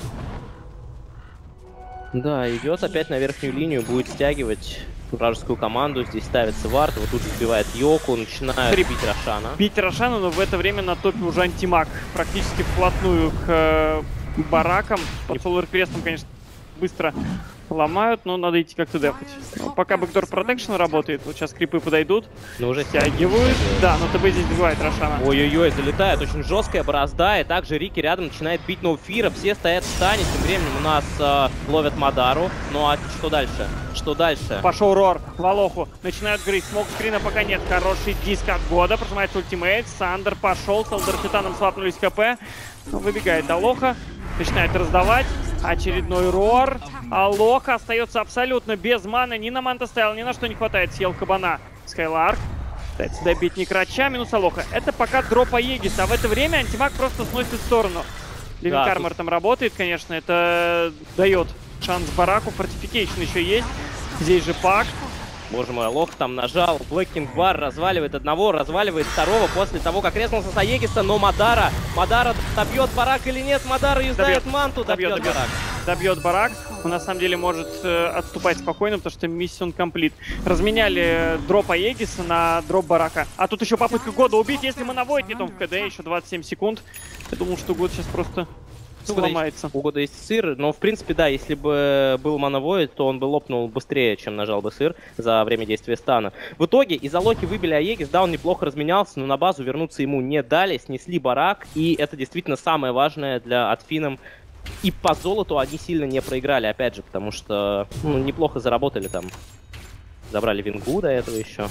Да, идет опять на верхнюю линию, будет стягивать вражескую команду. Здесь ставится вард, вот тут сбивает Йоку, начинает бить Рошана. Бить Рошана, но в это время на топе уже антимаг. Практически вплотную к баракам. Под Solar Crest'ом, конечно, быстро ломают, но надо идти как-то дефать. Но пока Backdoor Protection работает, вот сейчас крипы подойдут, но уже стягивают. Да, но ТБ здесь добивает Рошана. Ой-ой-ой, залетает очень жесткая борозда, и также Рики рядом начинает бить Ноуфира, все стоят в стане, тем временем у нас ловят Мадару. Ну а что дальше? Что дальше? Пошел Рор, Волоху, начинают грызть, смог скрина пока нет, хороший диск от Года, прожимается ультимейт, Сандер пошел, с Элдер Титаном свапнулись КП, выбегает Алоха, начинает раздавать. Очередной рор. Алоха остается абсолютно без маны. Ни на манта стоял, ни на что не хватает. Съел кабана. Скайларк пытается добить Некрача. Минус Алоха. Это пока дропа Егиса. А в это время антимаг просто сносит в сторону. Ливинг Армор там работает, конечно. Это дает шанс бараку. Фортификейшн еще есть. Здесь же пак. Боже мой, Алох там нажал. Блэкинг Бар разваливает одного, разваливает второго после того, как резнулся с Аегиса, но Мадара добьет барак или нет? Мадара юзает манту, добьет барак. Добьет барак. Он на самом деле может отступать спокойно, потому что миссион комплит. Разменяли дроп Аегиса на дроп барака. А тут еще попытка Года убить, если мы наводим, нет, он в КД, еще 27 секунд. Я думал, что Год сейчас просто сломается. У Года есть сыр, но в принципе, да, если бы был мановой, то он бы лопнул быстрее, чем нажал бы сыр за время действия стана. В итоге из-за Локи выбили Аегис, да, он неплохо разменялся, но на базу вернуться ему не дали, снесли барак, и это действительно самое важное для Адфинам. И по золоту они сильно не проиграли, опять же, потому что неплохо заработали там. Забрали Вингу до этого еще.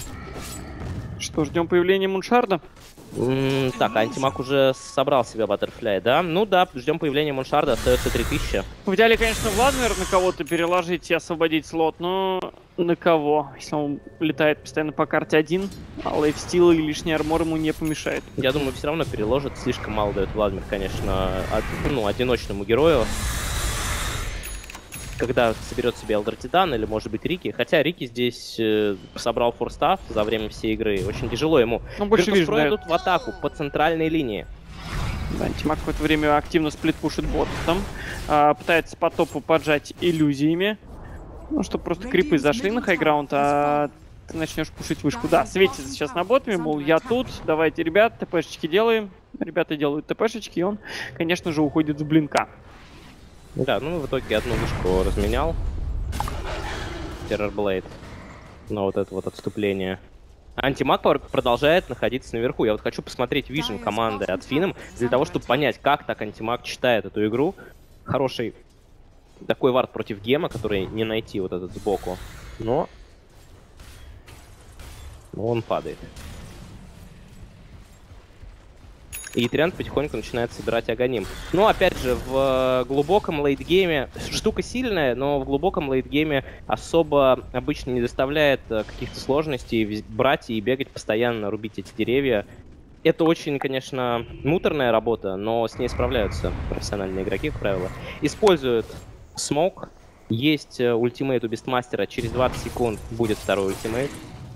Что, ждем появления Муншарда? Так, антимаг уже собрал себе Баттерфляй, да? Ну да, ждем появления Муншарда, остается 3000. В идеале, конечно, Владимир на кого-то переложить и освободить слот, но на кого? Если он летает постоянно по карте один, а лайфстил и лишний армор ему не помешает. Я думаю, все равно переложит, слишком мало дает Владимир, конечно, одиночному герою. Когда соберет себе Элдер Титан или, может быть, Рики. Хотя Рики здесь собрал форстав за время всей игры. Очень тяжело ему. Virtus.pro идут в атаку по центральной линии. Да, антимаг в это время активно сплитпушит ботом. Пытается по топу поджать иллюзиями. Ну, чтобы просто крипы зашли на хайграунд, а ты начнешь пушить вышку. Да, светится сейчас на ботами, мол, я тут, давайте, ребят, ТПшечки делаем. Ребята делают ТПшечки, и он, конечно же, уходит с блинка. Да, ну в итоге одну вышку разменял. Террорблейд. На вот это вот отступление. Антимаг продолжает находиться наверху. Я вот хочу посмотреть вижен команды от Финном, для того, чтобы понять, как так Антимаг читает эту игру. Хороший такой вард против Гема, который не найти вот этот сбоку. Но он падает. И Тренд потихоньку начинает собирать Аганим. Но опять же, в глубоком лейтгейме штука сильная, но в глубоком лейтгейме особо обычно не доставляет каких-то сложностей брать и бегать постоянно, рубить эти деревья. Это очень, конечно, муторная работа, но с ней справляются профессиональные игроки, как правило. Используют смоук. Есть ультимейт у Бестмастера. Через 20 секунд будет второй ультимейт.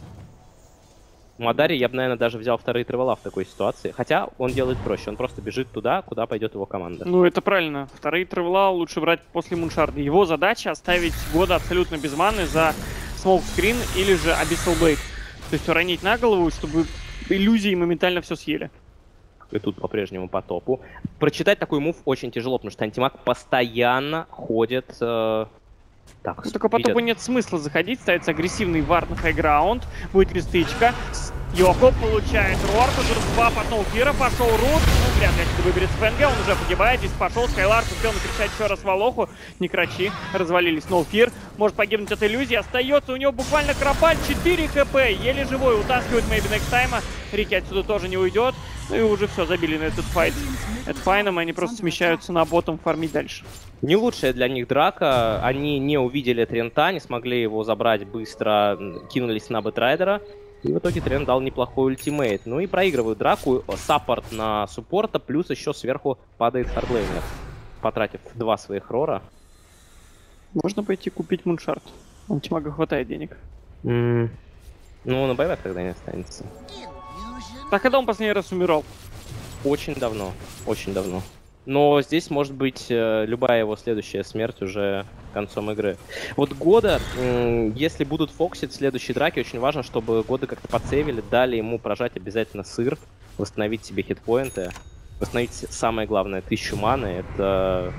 Мадари я бы, наверное, даже взял вторые тревела в такой ситуации. Хотя он делает проще. Он просто бежит туда, куда пойдет его команда. Ну, это правильно. Вторые тревела лучше брать после Муншарда. Его задача оставить Года абсолютно без маны за смоук-скрин или же Abyssal Blade. То есть уронить на голову, чтобы иллюзии моментально все съели. И тут по-прежнему по топу. Прочитать такой мув очень тяжело, потому что Антимаг постоянно ходит... Так, ну, только по топу нет смысла заходить. Ставится агрессивный вард на хайграунд. Будет рестычка. Йоко получает рор. Тут 2 потнул Фира. Пошел рут. Ну, вряд ли это выберет Спенга. Он уже погибает. Здесь пошел. Скайларк успел накричать еще раз Волоху. Некрачи. Развалились. Ноуфир. Может погибнуть от иллюзии. Остается у него буквально Кропаль. 4 хп. Еле живой. Утаскивает Maybe Next Time. Рики отсюда тоже не уйдет. Ну и уже все, забили на этот файт. Это файном, и они просто смещаются на ботом фармить дальше. Не лучшая для них драка. Они не увидели Трента, не смогли его забрать быстро, кинулись на Бэтрайдера. И в итоге Трент дал неплохой ультимейт. Ну и проигрывают драку. Саппорт на суппорта, плюс еще сверху падает хардлейнер, потратив 2 своих рора. Можно пойти купить Муншард. У Антимага хватает денег. Ну, на боевых тогда не останется. А когда он последний раз умирал? Очень давно, очень давно. Но здесь может быть любая его следующая смерть уже концом игры. Вот Года, если будут фоксить в следующей драке, очень важно, чтобы Года как-то подсейвили, дали ему прожать обязательно сыр, восстановить себе хитпоинты, восстановить самое главное 1000 маны. Это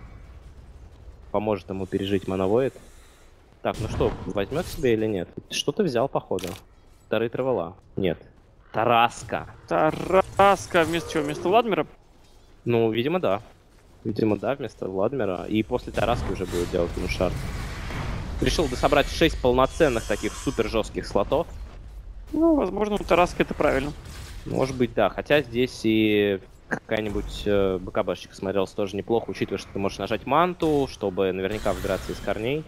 поможет ему пережить мановоид. Так, ну что, возьмет себе или нет? Что-то взял, походу. Вторые тревела. Нет. Тараска. Тараска вместо чего? Вместо Владимира? Ну, видимо, да. Видимо, да, вместо Владимира. И после Тараски уже будет делать Муншард. Решил дособрать 6 полноценных таких супер жестких слотов. Ну, возможно, у Тараска это правильно. Может быть, да. Хотя здесь и какая-нибудь БКБшечка смотрелась тоже неплохо, учитывая, что ты можешь нажать манту, чтобы наверняка выбираться из корней.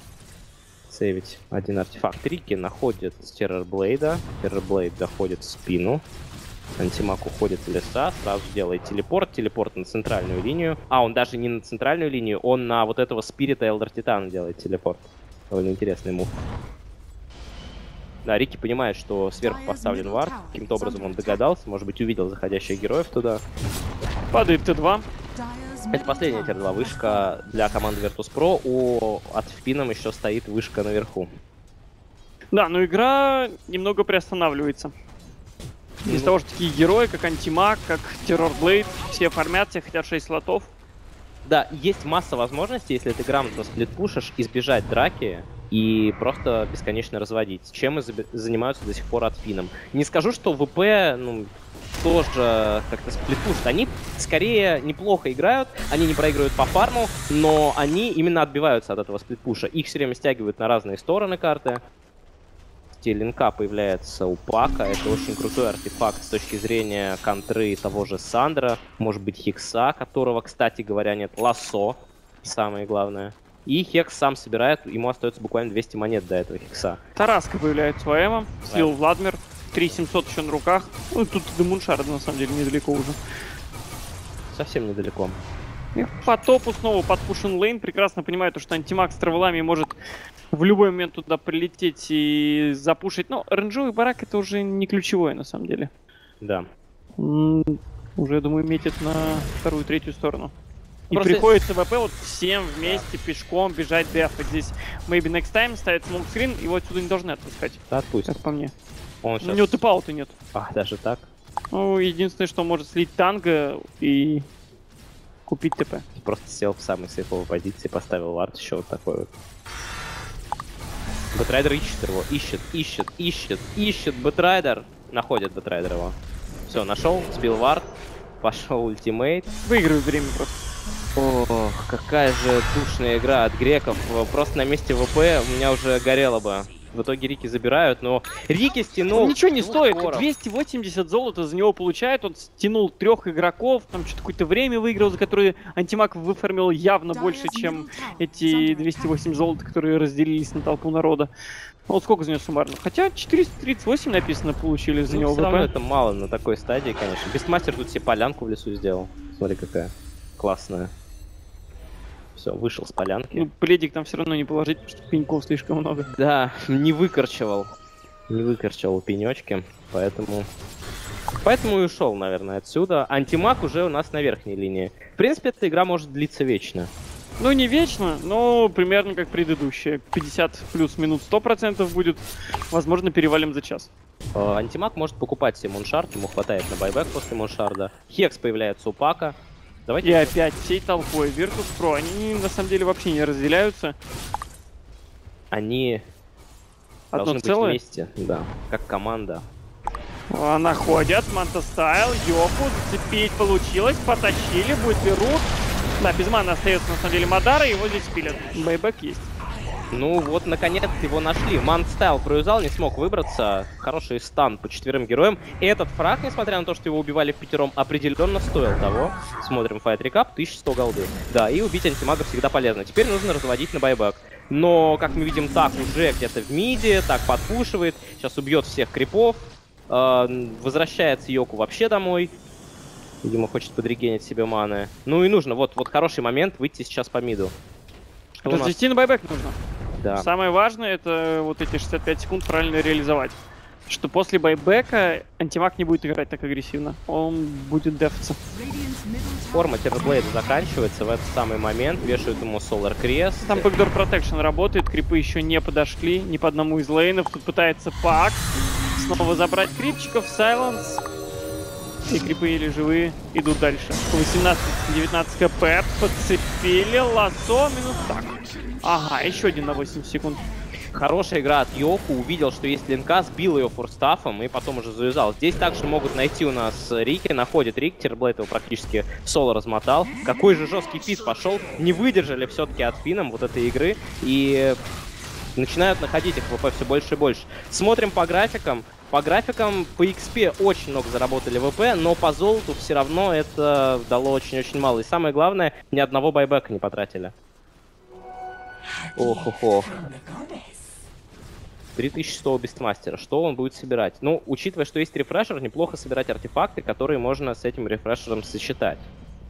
Сейвить один артефакт. Рики находит Террорблейда. Террорблейд доходит в спину. Антимаг уходит в леса, сразу делает телепорт. Телепорт на центральную линию. А, он даже не на центральную линию, он на вот этого Спирита Элдер Титана делает телепорт. Довольно интересный мув. Да, Рики понимает, что сверху поставлен вард. Каким-то образом он догадался, может быть, увидел заходящих героев туда. Падает Т2. Это последняя тир-2 вышка для команды Virtus.pro. От Финном еще стоит вышка наверху. Да, но игра немного приостанавливается. Из-за того, что такие герои, как Антимаг, как Террорблейд, все фармят, все хотят 6 слотов. Да, есть масса возможностей, если ты грамотно сплитпушишь, избежать драки и просто бесконечно разводить. Чем и занимаются до сих пор от Финном. Не скажу, что ВП, ну, тоже как-то сплитпушат. Они скорее неплохо играют, они не проигрывают по фарму, но они именно отбиваются от этого сплитпуша. Их все время стягивают на разные стороны карты. Линка появляется у Пака. Это очень крутой артефакт с точки зрения контры того же Сандра. Может быть, Хекса, которого, кстати говоря, нет. Лассо, самое главное. И Хекс сам собирает, ему остается буквально 200 монет до этого Хекса. Тараска появляется у Эма, слил Владимир. 3700 еще на руках. Ну, тут до Муншарда, на самом деле, недалеко уже. Совсем недалеко. И по топу снова подпушен лейн. Прекрасно понимает, что Антимаг с травелами может в любой момент туда прилететь и запушить. Но оранжевый барак это уже не ключевое, на самом деле. Да. Уже, я думаю, метит на вторую, третью сторону. И Просто- приходится ВП вот всем вместе пешком бежать дефать. Здесь maybe next time ставит смолкскрин, его отсюда не должны отпускать, Да, отпустит. как по мне. Он У сейчас... него типа-аута нет. А, даже так? Ну, единственное, что может слить танго и купить ТП. Просто сел в самой сейфовой позиции, поставил вард, еще вот такой вот. Бэтрайдер ищет его, ищет. Бэтрайдер. Находит Бэтрайдер его. Все, нашел, сбил вард, пошел ультимейт. Выигрываю время просто. Ох, какая же душная игра от греков. Просто на месте ВП у меня уже горело бы. В итоге Рики забирают, но Рики стянул... Он ничего не двух стоит, коров. 280 золота за него получает, он стянул 3 игроков, там что-то какое-то время выиграл, за которые антимаг выфармил явно больше, чем эти 208 золота, которые разделились на толпу народа. Вот сколько за него суммарно? Хотя 438 написано получили за Ну, него все равно ВП. это мало на такой стадии, конечно. Бестмастер тут себе полянку в лесу сделал. Смотри, какая классная. Все, вышел с полянки. Ну, пледик там все равно не положить, потому что пеньков слишком много. Да, не выкорчевал. Не выкорчевал пенечки, поэтому... Поэтому и ушел, наверное, отсюда. Антимаг уже у нас на верхней линии. В принципе, эта игра может длиться вечно. Ну, не вечно, но примерно как предыдущая. 50 плюс минут 100% будет. Возможно, перевалим за час. Антимаг может покупать себе муншард, ему хватает на байбек после муншарда. Хекс появляется у Пака. Давайте... И опять всей толпой Virtus.pro. Они на самом деле вообще не разделяются. Они Одно должны быть целое. вместе, да, как команда. Находят Манта Стайл, Йоку, зацепить получилось, потащили, будет ли рут. Да, без маны остается на самом деле Мадара, его здесь пилят. Байбек есть. Ну вот, наконец его нашли. Мантстайл проюзал, не смог выбраться. Хороший стан по 4 героям. И этот фраг, несмотря на то, что его убивали впятером, определенно стоил того. Смотрим Fight Recap, 1100 голды. Да, и убить антимага всегда полезно. Теперь нужно разводить на байбек. Но, как мы видим, так уже где-то в миде, так подпушивает. Сейчас убьет всех крипов. Возвращается Йоку вообще домой. Видимо, хочет подрегенить себе маны. Ну и нужно, вот хороший момент выйти сейчас по миду. Что у нас? Развести на байбек нужно. Да. Самое важное это вот эти 65 секунд правильно реализовать. Что после байбека антимаг не будет играть так агрессивно. Он будет дефаться. Форма Террорблейда заканчивается в этот самый момент. Вешают ему Solar Crest. Там Backdoor Protection работает, крипы еще не подошли ни по одному из лейнов. Тут пытается Пак снова забрать крипчиков, Сайленс. И крипы или живые идут дальше. 18-19 кп, подцепили, лассо, минус так. Ага, еще один на 8 секунд. Хорошая игра от Йоку. Увидел, что есть линка, сбил ее форстафом и потом уже завязал. Здесь также могут найти у нас Рики. Находит Рик. Террорблейд его практически соло размотал. Какой же жесткий пит пошел. Не выдержали все-таки от финном вот этой игры. И начинают находить их в ВП все больше и больше. Смотрим по графикам. По графикам, по XP очень много заработали ВП, но по золоту все равно это дало очень-очень мало. И самое главное, ни одного байбека не потратили. Ох-ох-ох. 3100 у Бестмастера. Что он будет собирать? Ну, учитывая, что есть рефрешер, неплохо собирать артефакты, которые можно с этим рефрешером сочетать.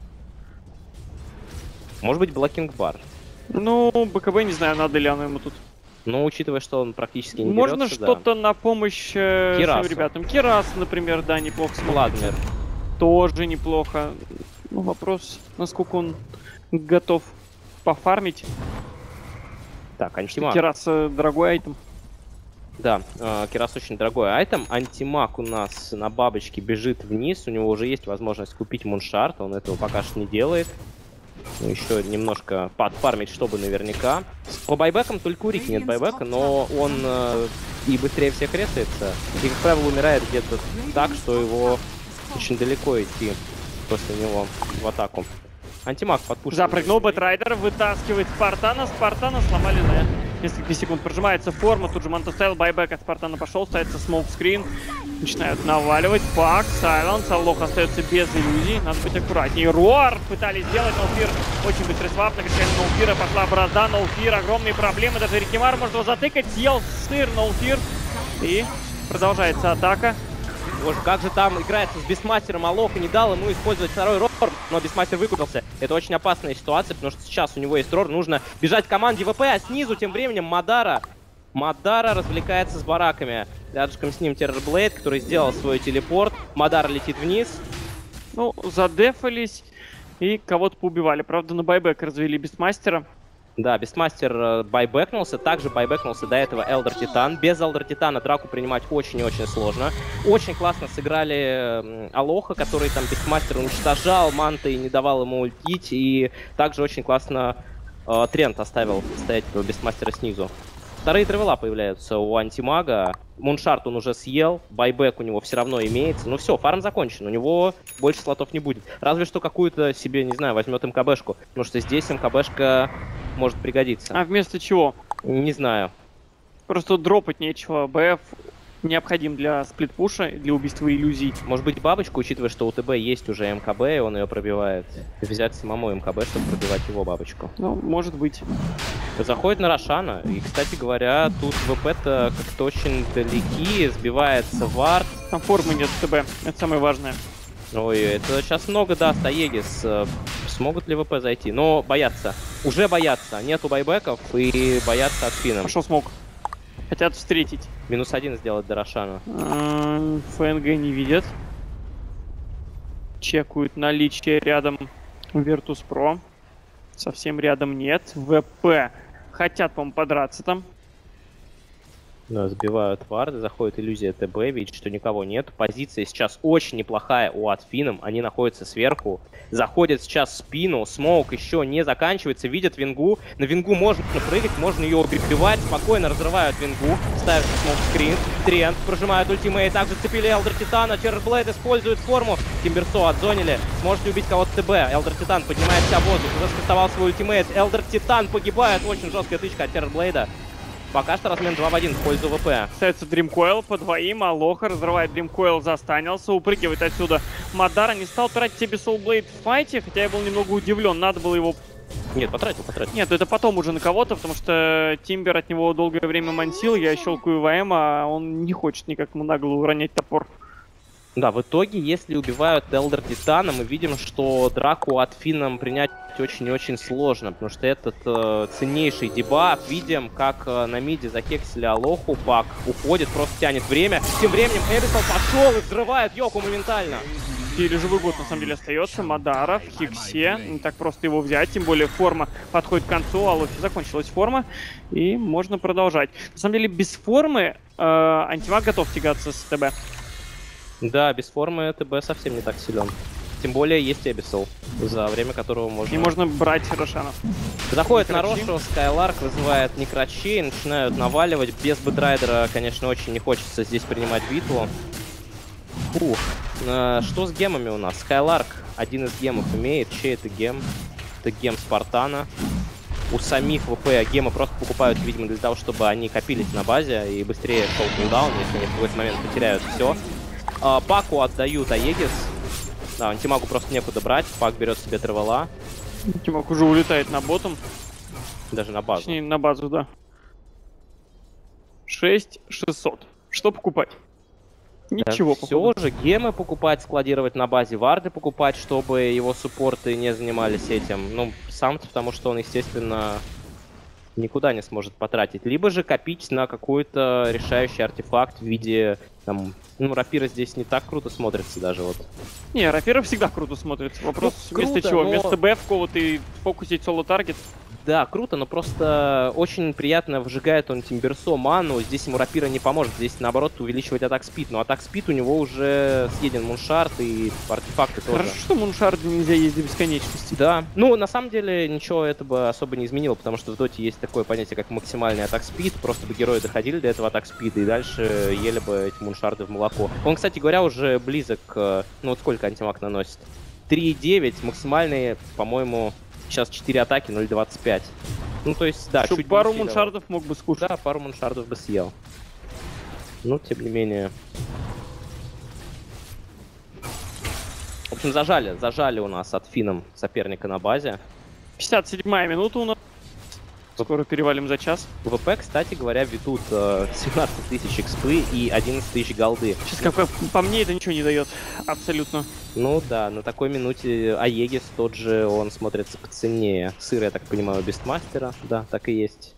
Может быть, блокинг бар. Ну, БКБ не знаю, надо ли оно ему тут. Но учитывая, что он практически не Можно берется, что-то на помощь своим Кирасу. ребятам. Кирас, например, да, неплохо да. смотрится. Владмир. Тоже неплохо. Ну, вопрос, насколько он готов пофармить. Так, антимаг. Кирас дорогой айтем. Да, Кирас очень дорогой айтем. Антимаг у нас на бабочке бежит вниз. У него уже есть возможность купить муншард. Он этого пока что не делает. Ну, еще немножко подфармить, чтобы наверняка. По байбекам только у Рики нет байбека, но он и быстрее всех ресается. И, как правило, умирает где-то так, что его очень далеко идти после него в атаку. Антимаг подпушивает. Запрыгнул Бэтрайдер, вытаскивает Спартана. Спартана сломали на несколько секунд. Прожимается форма, тут же Мантастайл, байбек от Спартана пошел, ставится смолкскрин. Начинают наваливать. Пак, Сайленс, Аллох остается без иллюзий. Надо быть аккуратнее. Роар пытались сделать, Ноуфир очень быстрый свап. На кричание Ноуфира пошла бразда. Ноуфир, огромные проблемы. Даже Рикимар может его затыкать. Съел сыр Ноуфир. И продолжается атака. Боже, как же там играется с Бестмастером Аллох и не дал ему использовать второй рор, но Бестмастер выкупился. Это очень опасная ситуация, потому что сейчас у него есть рор, нужно бежать к команде ВП, а снизу тем временем Мадара развлекается с бараками. Рядышком с ним Террорблейд, который сделал свой телепорт. Мадара летит вниз. Ну, задефались. И кого-то поубивали. Правда, на байбек развели Бестмастера. Да, Бестмастер байбекнулся, также байбекнулся до этого Элдер Титан. Без Элдер Титана драку принимать очень и очень сложно. Очень классно сыграли Алоха, который там Бестмастер уничтожал, манты не давал ему ультить. И также очень классно Трент оставил стоять этого Бестмастера снизу. Вторые тревела появляются у антимага. Муншарт он уже съел, байбек у него все равно имеется. Ну все, фарм закончен, у него больше слотов не будет. Разве что какую-то себе, не знаю, возьмет МКБшку. Потому что здесь МКБшка может пригодиться. А вместо чего? Не знаю. Просто дропать нечего. БФ необходим для сплитпуша, для убийства иллюзий. Может быть, бабочку, учитывая, что у ТБ есть уже МКБ, и он ее пробивает. Взять самому МКБ, чтобы пробивать его бабочку. Ну, может быть. Заходит на Рошана. И, кстати говоря, тут ВП-то как-то очень далеки. Сбивается вард. Там формы нет ТБ. Это самое важное. Ой, это сейчас много даст Аегис. Смогут ли ВП зайти? Но боятся. Уже боятся. Нету байбеков и боятся от финна. Пошел смог. Хотят встретить. -1 сделать до Рошана. ФНГ не видят. Чекают наличие рядом Virtus.pro. Совсем рядом нет. ВП хотят, по-моему, подраться там. Да, сбивают варды, заходит иллюзия ТБ, видит, что никого нет. Позиция сейчас очень неплохая у Атфином, они находятся сверху. Заходят сейчас в спину, смоук еще не заканчивается, видят Вингу. На Вингу можно прыгать, можно ее убивать, спокойно разрывают Вингу, ставят смоук скрин. Трент прожимают ультимейт, также цепили Элдер Титана, Террорблейд использует форму. Тимберсо отзонили, сможете убить кого-то ТБ. Элдер Титан поднимает себя в воздух, уже скастовал свой ультимейт. Элдер Титан погибает, очень жесткая тычка от Террорблейда. Пока что размен 2 в 1 в пользу ВП. Ставится Дримкойл по двоим, Алоха разрывает Дримкойл, застанился, упрыгивает отсюда Мадара, не стал тратить себе Soulblade в файте, хотя я был немного удивлен, надо было его... Нет, потратил. Нет, это потом уже на кого-то, потому что Тимбер от него долгое время мансил, я щелкаю ВМ, а он не хочет никак ему нагло уронять топор. Да, в итоге, если убивают Элдер Титана, мы видим, что драку от Финном принять очень и очень сложно, потому что этот ценнейший дебаф. Видим, как на миде закексили Алоху, Пак уходит, просто тянет время. Тем временем Эбисал пошел и взрывает Йоку моментально. Или живой год на самом деле остается. Мадара в Хиксе. Не так просто его взять. Тем более форма подходит к концу. Алохи закончилась форма. И можно продолжать. На самом деле без формы антимаг готов тягаться с ТБ. Да, без формы ТБ совсем не так силен. Тем более есть Эбисал, за время которого можно... И можно брать Рошана. Заходит на Рошу, Скайларк вызывает Некрачей, начинают наваливать. Без Бэтрайдера, конечно, очень не хочется здесь принимать битву. Фух. Что с гемами у нас? Скайларк один из гемов имеет. Чей это гем? Это гем Спартана. У самих ВП гемы просто покупают, видимо, для того, чтобы они копились на базе и быстрее шел кулдаун, если они в какой-то момент потеряют все. Паку отдают Аегис. Да, антимагу просто некуда брать. Пак берет себе тревела. Антимаг уже улетает на ботом. Даже на базу. Точнее, на базу, да. 6600. Что покупать? Ничего все же гемы покупать, складировать на базе, варды покупать, чтобы его суппорты не занимались этим. Ну, сам-то потому, что он, естественно, никуда не сможет потратить. Либо же копить на какой-то решающий артефакт в виде, там, ну, рапира здесь не так круто смотрится даже вот. Не, рапира всегда круто смотрится. Вопрос Ну, вместо круто, чего? но... Вместо БФ кого-то и фокусить соло-таргет? Да, круто, но просто очень приятно выжигает он Тимберсо ману. Здесь ему рапира не поможет. Здесь, наоборот, увеличивать атак-спид. Но атак-спид у него уже съеден Муншард и артефакты тоже. Хорошо, что Муншарду нельзя есть до бесконечности. Да. Ну, на самом деле, ничего это бы особо не изменило, потому что в доте есть такое понятие, как максимальный атак-спид. Просто бы герои доходили до этого атак-спида и дальше ели бы эти Муншарды в молоко. Он, кстати говоря, уже близок к... Ну, вот сколько антимаг наносит? 3,9. Максимальные, по-моему... Сейчас 4 атаки, 0.25. Ну, то есть, да, чуть пару муншардов мог бы скушать. Да, пару муншардов бы съел. Ну, тем не менее. В общем, зажали у нас от Финном соперника на базе. 57-я минута у нас. Скоро перевалим за час. ВП, кстати говоря, ведут 17 тысяч экспы и 11 тысяч голды. Сейчас, как по мне, это ничего не дает. Абсолютно. Ну да, на такой минуте Аегис тот же, он смотрится поценнее. Сыр, я так понимаю, Бестмастера. Да, так и есть.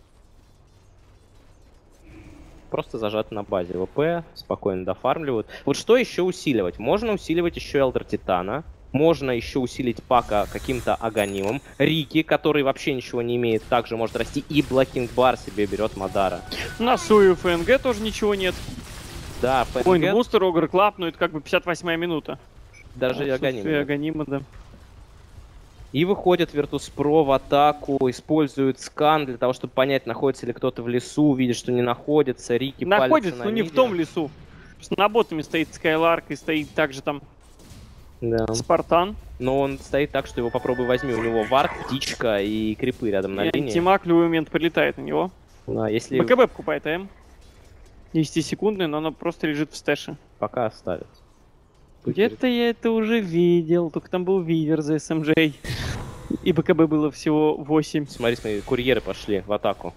Просто зажаты на базе ВП, спокойно дофармливают. Вот что еще усиливать? Можно усиливать еще Элдер Титана. Можно еще усилить Пака каким-то Аганимом. Рики, который вообще ничего не имеет, также может расти. И Блэкинг Бар себе берет Мадара. На Сую ФНГ тоже ничего нет. Да, Point ФНГ, бустер, Огр Клаб, ну это как бы 58-я минута. даже и Отсутствие Аганим. Аганима, да. И выходит Virtus.pro в атаку, использует скан для того, чтобы понять, находится ли кто-то в лесу, видит, что не находится. Рики Находится, палится но на не в миде. том лесу. С наботами стоит Скайларк и стоит также там Да. Спартан. Но он стоит так, что его попробуй возьми. У него вард, птичка и крипы рядом на И линии. антимаг в любой момент прилетает на него. Да, если БКБ покупает АМ. 10-секундный, но она просто лежит в стэше. пока оставит. Где-то я это уже видел, только там был Вивер за СМЖ. И БКБ было всего 8. Смотри, смотри, курьеры пошли в атаку.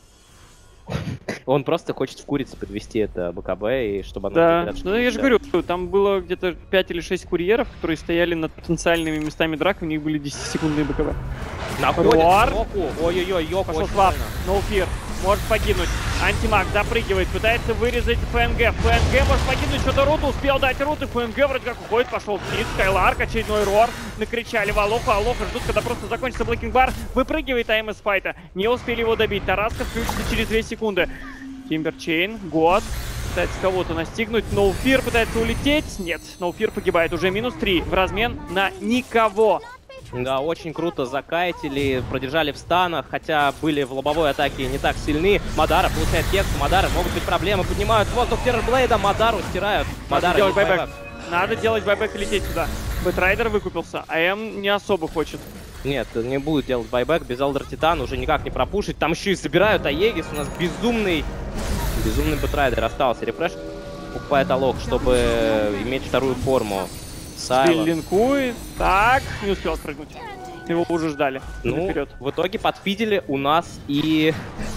Он просто хочет в курице подвести это БКБ, и чтобы она... Да, говорят, что ну я же да. говорю, там было где-то 5 или 6 курьеров, которые стояли над потенциальными местами драк, у них были 10-секундные БКБ. Находит Руар. Йоку. Ой-ой-ой, Йоку Пошел очень свап, больно. ноуфир, может погибнуть. Антимаг запрыгивает, пытается вырезать ФНГ. ФНГ может погибнуть, что-то Руту успел дать Рут, и ФНГ вроде как уходит, пошел вниз. Скайларк, очередной рор. Накричали в Алоху, Алоха ждут, когда просто закончится Блэкинг Бар. Выпрыгивает АМ из файта. Не успели его добить. Тараска включится через 2 секунды. Тимберчейн, Год. Пытается кого-то настигнуть. Ноуфир пытается улететь. Нет, Ноуфир погибает. Уже -3 в размен на никого. Да, очень круто закайтили, продержали в станах, хотя были в лобовой атаке не так сильны. Мадара получает кекс, Мадара могут быть проблемы, поднимают воздух Террорблейда, Мадару стирают. Мадара Делать есть байбек. Надо делать байбек и лететь сюда. Бэтрайдер выкупился, АМ не особо хочет. Нет, не будет делать байбек, без Элдер Титан уже никак не пропушить. Там еще и собирают Аегис, у нас безумный Бэтрайдер остался. Рефреш покупает Алох, чтобы иметь вторую форму. Стиль линкует. Так, не успел спрыгнуть. Его уже ждали. Ну, Вперед. в итоге подфидели у нас и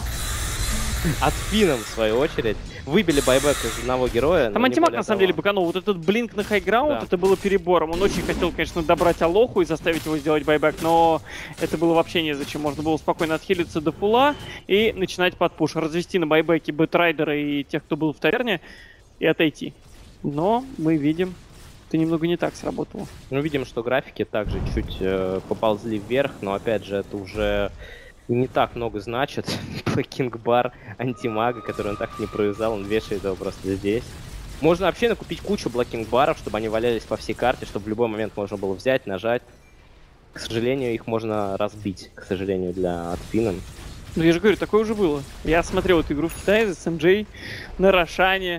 от Финном, в свою очередь. Выбили байбек из одного героя. Там антимаг на самом деле быканул. Вот этот блинк на хайграунд, Да. это было перебором. Он очень хотел, конечно, добрать Алоху и заставить его сделать байбек, но это было вообще незачем. Можно было спокойно отхилиться до фула и начинать подпуш. Развести на байбеке Бэтрайдера и тех, кто был в таверне, и отойти. Но мы видим, это немного не так сработало. Мы видим, что графики также чуть поползли вверх, но опять же это уже не так много значит. Блэкинг Бар антимага, который он так и не провязал, он вешает его просто здесь. Можно вообще накупить кучу Блэкинг Баров, чтобы они валялись по всей карте, чтобы в любой момент можно было взять, нажать. К сожалению, их можно разбить, к сожалению, для Атфина. Ну, я же говорю, такое уже было. Я смотрел эту игру в Китае с SMJ, на Рошане,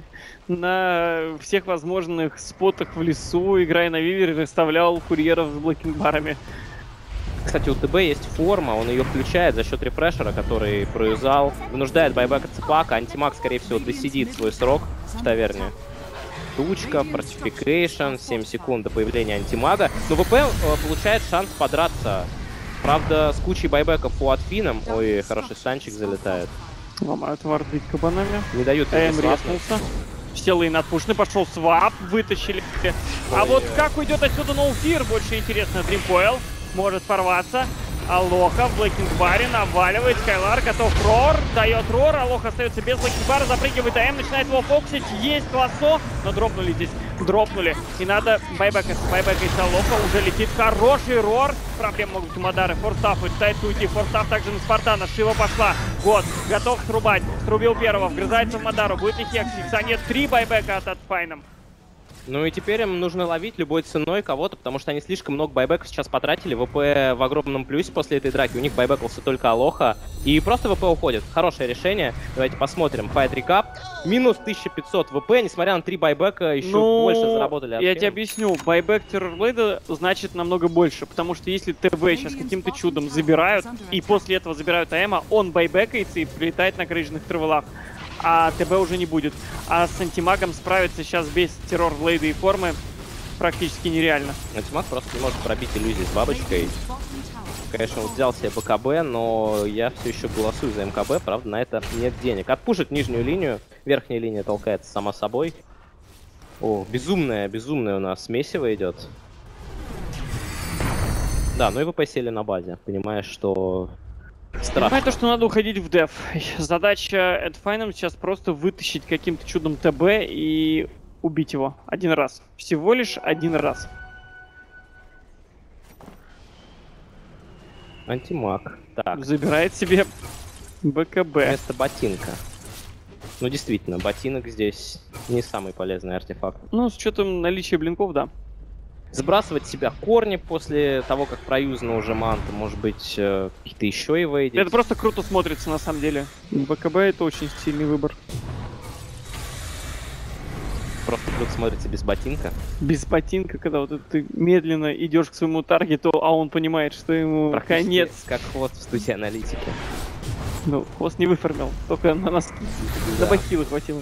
на всех возможных спотах в лесу, играя на Вивере, выставлял курьеров с блокинг-барами. Кстати, у ТБ есть форма, он ее включает за счет рефрешера, который проюзал. Вынуждает байбек от Цепака, антимаг, скорее всего, досидит свой срок в таверне. Тучка, фортификейшн, 7 секунд до появления антимага. Но ВП получает шанс подраться. Правда, с кучей байбеков по Атфином. Ой, хороший санчик залетает. Ломают варды кабанами. Не дают ему АМ свапнуть. резнулся. Все лейн отпушены, пошел свап, вытащили. А вот как уйдет отсюда ноуфир, больше интересно. Дримпойл может порваться. Алоха в блэкинг-баре наваливает. Скайлар готов рор, дает рор. Алоха остается без блэкинг-бара, запрыгивает АМ, начинает его фоксить. Есть лассо, но дропнули здесь. Дропнули. И надо байбекать. Байбекать Алоха. Уже летит хороший рор. Проблемы могут быть у Мадары. Форстаф пытается уйти. Форстаф также на Спартана. Шива пошла. Год. Готов срубать. Срубил первого. Вгрызается в Мадару. Будет ли Хекс? Хекса нет. 3 байбека от Файном. Ну и теперь им нужно ловить любой ценой кого-то, потому что они слишком много байбеков сейчас потратили. ВП в огромном плюсе после этой драки. У них байбекался только Алоха. И просто ВП уходит. Хорошее решение. Давайте посмотрим. Файт рекап. Минус 1500 ВП. Несмотря на 3 байбека, еще больше заработали. Я тебе объясню. Байбек Террорблейда значит намного больше. Потому что если ТВ сейчас каким-то чудом забирают, и после этого забирают АМа, он байбекается и прилетает на крыжных травелах. А ТБ уже не будет. А с антимагом справиться сейчас без террор-блейда и формы практически нереально. Антимаг просто не может пробить иллюзии с бабочкой. Конечно, вот взял себе БКБ, но я все еще голосую за МКБ, правда, на это нет денег. Отпушит нижнюю линию, верхняя линия толкается сама собой. О, безумная у нас месиво идет. Да, ну и ВП сели на базе, понимаешь, что... Страшно. Понимаю то, что надо уходить в деф. Задача Эдфайном сейчас просто вытащить каким-то чудом ТБ и убить его один раз. Всего лишь один раз. Антимаг. Так, Забирает себе БКБ. вместо ботинка. Ну, действительно, ботинок здесь не самый полезный артефакт. Ну, с учетом наличия блинков, да. Сбрасывать с себя корни после того, как проюзана уже манта, может быть, какие-то еще эвейдить. Это просто круто смотрится, на самом деле. БКБ — это очень сильный выбор. Просто круто смотрится без ботинка. Без ботинка, когда вот ты медленно идешь к своему таргету, а он понимает, что ему Практически конец. как хвост в студии аналитики. Ну, хвост не выформил, только на носки. Да. На бахилы хватило.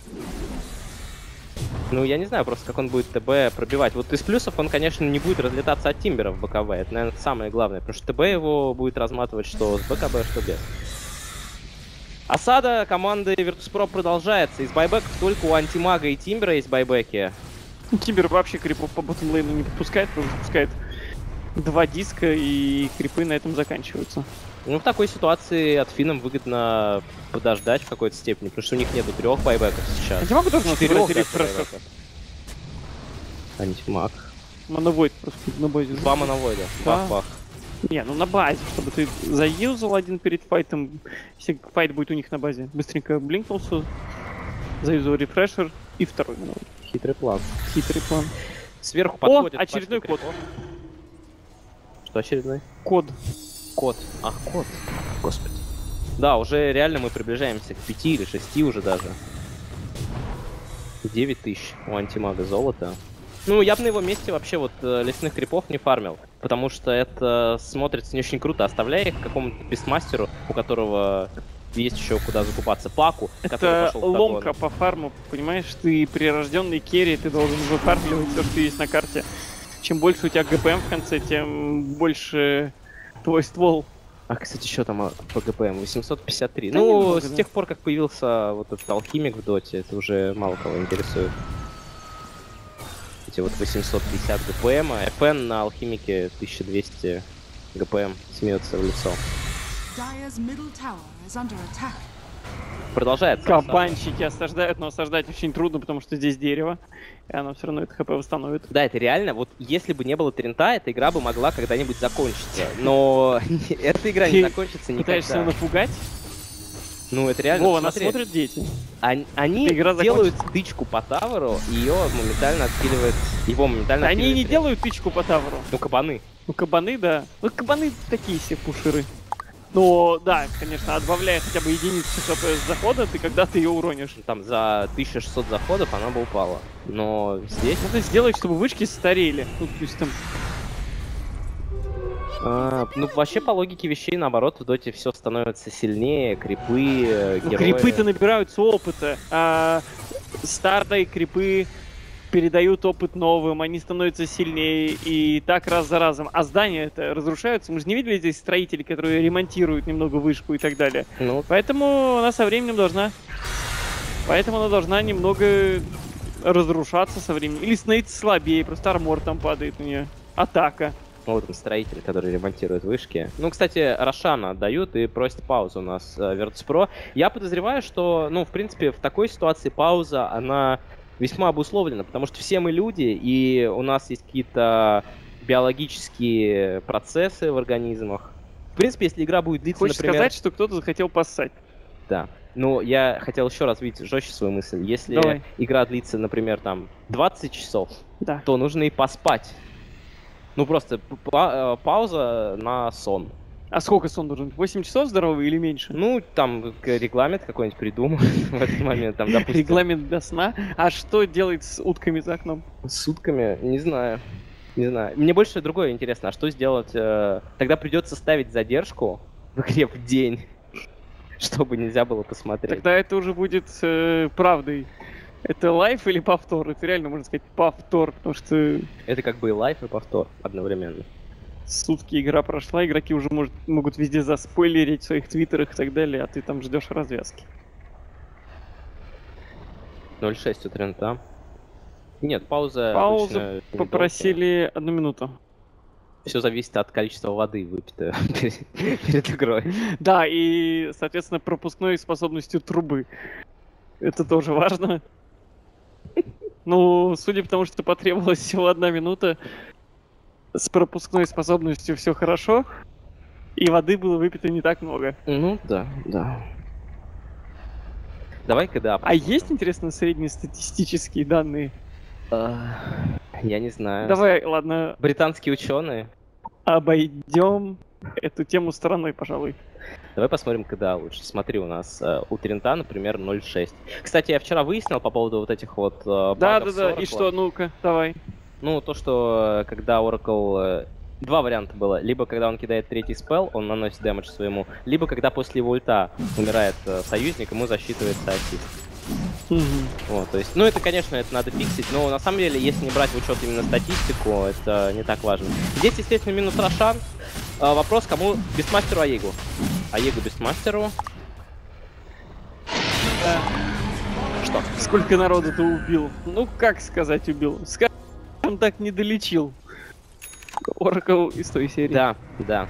Ну, я не знаю просто, как он будет ТБ пробивать. Вот из плюсов он, конечно, не будет разлетаться от Тимбера в БКБ. Это, наверное, самое главное. Потому что ТБ его будет разматывать что с БКБ, что без. Осада команды Virtus.pro продолжается. Из байбеков только у Антимага и Тимбера есть байбеки. Тимбер вообще крипов по ботtom-лейну не подпускает, просто запускает 2 диска, и крипы на этом заканчиваются. Ну, в такой ситуации от финнам выгодно подождать в какой-то степени, потому что у них нету 3 байбеков сейчас. Антимагу тоже надо 4 собрать даже рефрешер. байбеков. Антимаг. Моновойд просто на базе. 2 моновойда. Да. Бах-бах. Не, ну на базе, чтобы ты заюзал один перед файтом, если файт будет у них на базе. Быстренько блинкнулся, заюзал рефрешер и второй моновойд. Хитрый план. Хитрый план. Сверху О, подходит очередной пачка код. крипов. Что очередной? Код. Код. Ах, код. Господи. Да, уже реально мы приближаемся к 5 или 6 уже даже. 9000 у Антимага золота. Ну, я бы на его месте вообще вот лесных крипов не фармил, потому что это смотрится не очень круто. Оставляя их какому-то пистмастеру, у которого есть еще куда закупаться, паку, который Это пошел в догон. ломка по фарму, понимаешь? Ты прирожденный керри, ты должен выфармливать все, что есть на карте. Чем больше у тебя ГПМ в конце, тем больше твой ствол. А, кстати, что там по ГПМ? 853. Да ну, немного, с да. тех пор, как появился вот этот алхимик в доте, это уже мало кого интересует. Эти вот 850 ГПМ, а FN на алхимике 1200 ГПМ смеется в лицо. Dire's middle tower is under attack. Продолжается. Кабанчики осаждают, но осаждать очень трудно, потому что здесь дерево. И оно все равно это ХП восстановит. Да, это реально, вот если бы не было Трента, эта игра бы могла когда-нибудь закончиться. Но эта игра не Ты закончится Пытаешься его никогда. напугать? Ну, это реально, Вова, нас смотри, смотрят дети. Они Эта игра делают тычку по таверу, и ее моментально откидывает, его моментально Они откидывает не Трент. делают тычку по таверу. Ну, кабаны. Ну, кабаны, да. Ну, кабаны такие себе пушеры. Но, да, конечно, отбавляя хотя бы единицу ХП с захода, ты когда-то ее уронишь. Там за 1600 заходов она бы упала. Но здесь... Надо сделать, чтобы вышки старели. Ну, то есть там... ну, вообще, по логике вещей, наоборот, в доте все становится сильнее, крипы, Ну, герои... крипы-то набираются опыта, а старые крипы передают опыт новым, они становятся сильнее, и так раз за разом. А здания это разрушаются. Мы же не видели здесь строителей, которые ремонтируют немного вышку и так далее. Ну, Поэтому она со временем должна... Поэтому она должна немного разрушаться со временем. Или становиться слабее, просто армор там падает у нее. Атака. вот он, строитель, который ремонтирует вышки. Ну, кстати, Рошана отдают и просит паузу у нас Virtus.pro. Я подозреваю, что, ну, в принципе, в такой ситуации пауза, она весьма обусловлена, потому что все мы люди, и у нас есть какие-то биологические процессы в организмах. В принципе, если игра будет длиться, Хочешь например... сказать, что кто-то захотел поссать? Да. Ну, я хотел еще раз видеть жестче свою мысль. Если Давай. игра длится, например, там 20 часов, Да. то нужно и поспать. Ну, просто пауза на сон. А сколько сон должен быть? 8 часов здоровый или меньше? Ну, там регламент какой-нибудь придумал в этот момент. Там, допустим, Регламент до сна. А что делать с утками за окном? с сутками, не знаю. Не знаю. Мне больше другое интересно, а что сделать? Тогда придется ставить задержку в игре в день, чтобы нельзя было посмотреть. Тогда это уже будет правдой. Это лайф или повтор? Это реально, можно сказать, повтор, потому что Это как бы и лайф, и повтор одновременно. сутки игра прошла, игроки уже могут везде заспойлерить в своих твиттерах и так далее, а ты там ждешь развязки. 0.6 у Трента. Нет, пауза Паузу попросили 1 минуту. Все зависит от количества воды, выпитой перед игрой. Да, и, соответственно, пропускной способностью трубы. Это тоже важно. Ну, судя по тому, что потребовалась всего 1 минута, с пропускной способностью все хорошо. и воды было выпито не так много. Ну да, да. Давай когда. А есть, интересно, среднестатистические данные? Я не знаю. Давай, ладно, Британские ученые. обойдем эту тему стороной, пожалуй. Давай посмотрим, когда лучше. Смотри, у нас у Трента, например, 0.6. Кстати, я вчера выяснил по поводу вот этих вот багов с Да-да-да, и Oracle. что, ну-ка, давай. Ну, то, что когда Oracle... Два варианта было. Либо когда он кидает третий спелл, он наносит дэмэдж своему, либо когда после его ульта умирает союзник, ему засчитывается ассист. Вот, то есть, ну это, конечно, это надо фиксить, но на самом деле, если не брать в учет именно статистику, это не так важно. Здесь, естественно, минус Рошан. Вопрос, кому? Бестмастеру, Аегу? Аегу Бестмастеру. Что? Сколько народу ты убил? Ну, как сказать убил? Скажем так, не долечил. Oracle из той серии. Да, да.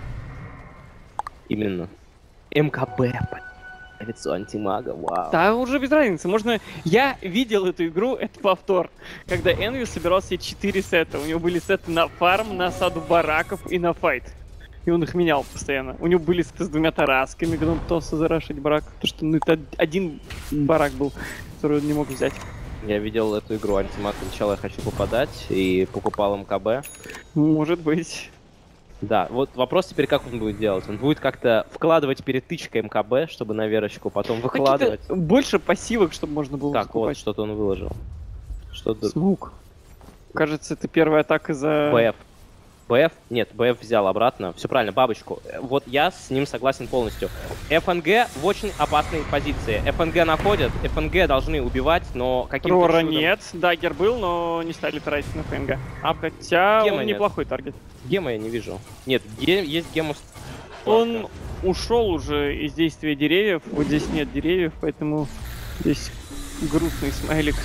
Именно. МКБ. Лицо антимага, вау. Да, уже без разницы. Можно... Я видел эту игру, это повтор. Когда Энви собирал себе 4 сета. У него были сеты на фарм, на осаду бараков и на файт. И он их менял постоянно. У него были сеты с 2 тарасками, когда он пытался зарашить барак. Потому что ну, это один барак был, который он не мог взять. Я видел эту игру антимаг, сначала я хочу попадать и покупал МКБ. Может быть. Да, вот вопрос теперь, как он будет делать. Он будет как-то вкладывать перед тычкой МКБ, чтобы на верочку, потом выкладывать. Больше пассивок, чтобы можно было Так, скупать. вот, что-то он выложил. Что-то... Смоук. Кажется, это первая атака за... БФ. БФ? Нет, БФ взял обратно. Все правильно, бабочку. Вот я с ним согласен полностью. ФНГ в очень опасной позиции. ФНГ находят, ФНГ должны убивать, но каким-то Рора чудом... нет, даггер был, но не стали тратить на ФНГ. Хотя Гема он нет. неплохой таргет. Гема я не вижу. Нет, есть гему... Он ушел уже из действия деревьев, вот здесь нет деревьев, поэтому здесь грустный смайлик.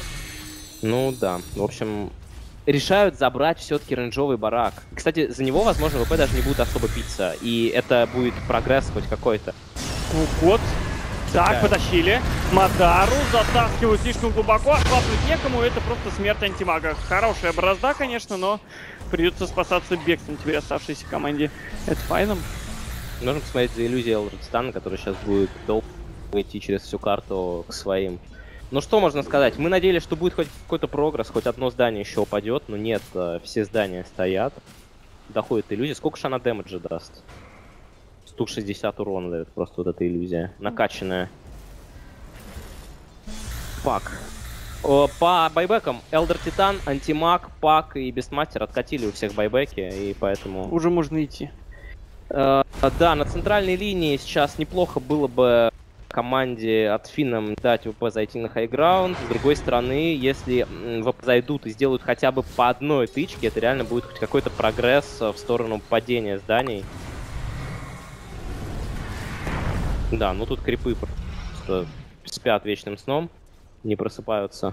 Ну да, в общем... Решают забрать все-таки рейнджовый барак. Кстати, за него, возможно, ВП даже не будет особо биться. И это будет прогресс хоть какой-то. Ну вот. Так, Да. потащили. Мадару затаскивают слишком глубоко. Отхватывать некому, это просто смерть антимага. Хорошая борозда, конечно, но придется спасаться бегством теперь оставшейся команде. Это файном. Нужно посмотреть за иллюзией Элджетстана, который сейчас будет долго идти через всю карту к своим. Ну что можно сказать? Мы надеялись, что будет хоть какой-то прогресс, хоть одно здание еще упадет, но нет, все здания стоят. Доходит иллюзия. Сколько же она дэмэджа даст? 160 урона дает просто вот эта иллюзия. Накачанная. Пак. По байбекам Элдер Титан, Антимаг, Пак и Бестмастер откатили у всех байбеки, и поэтому... Уже можно идти. Да, на центральной линии сейчас неплохо было бы команде от Финном дать ВП зайти на хайграунд. С другой стороны, если ВП зайдут и сделают хотя бы по одной тычке, это реально будет хоть какой-то прогресс в сторону падения зданий. Да, ну тут крипы просто спят вечным сном, не просыпаются.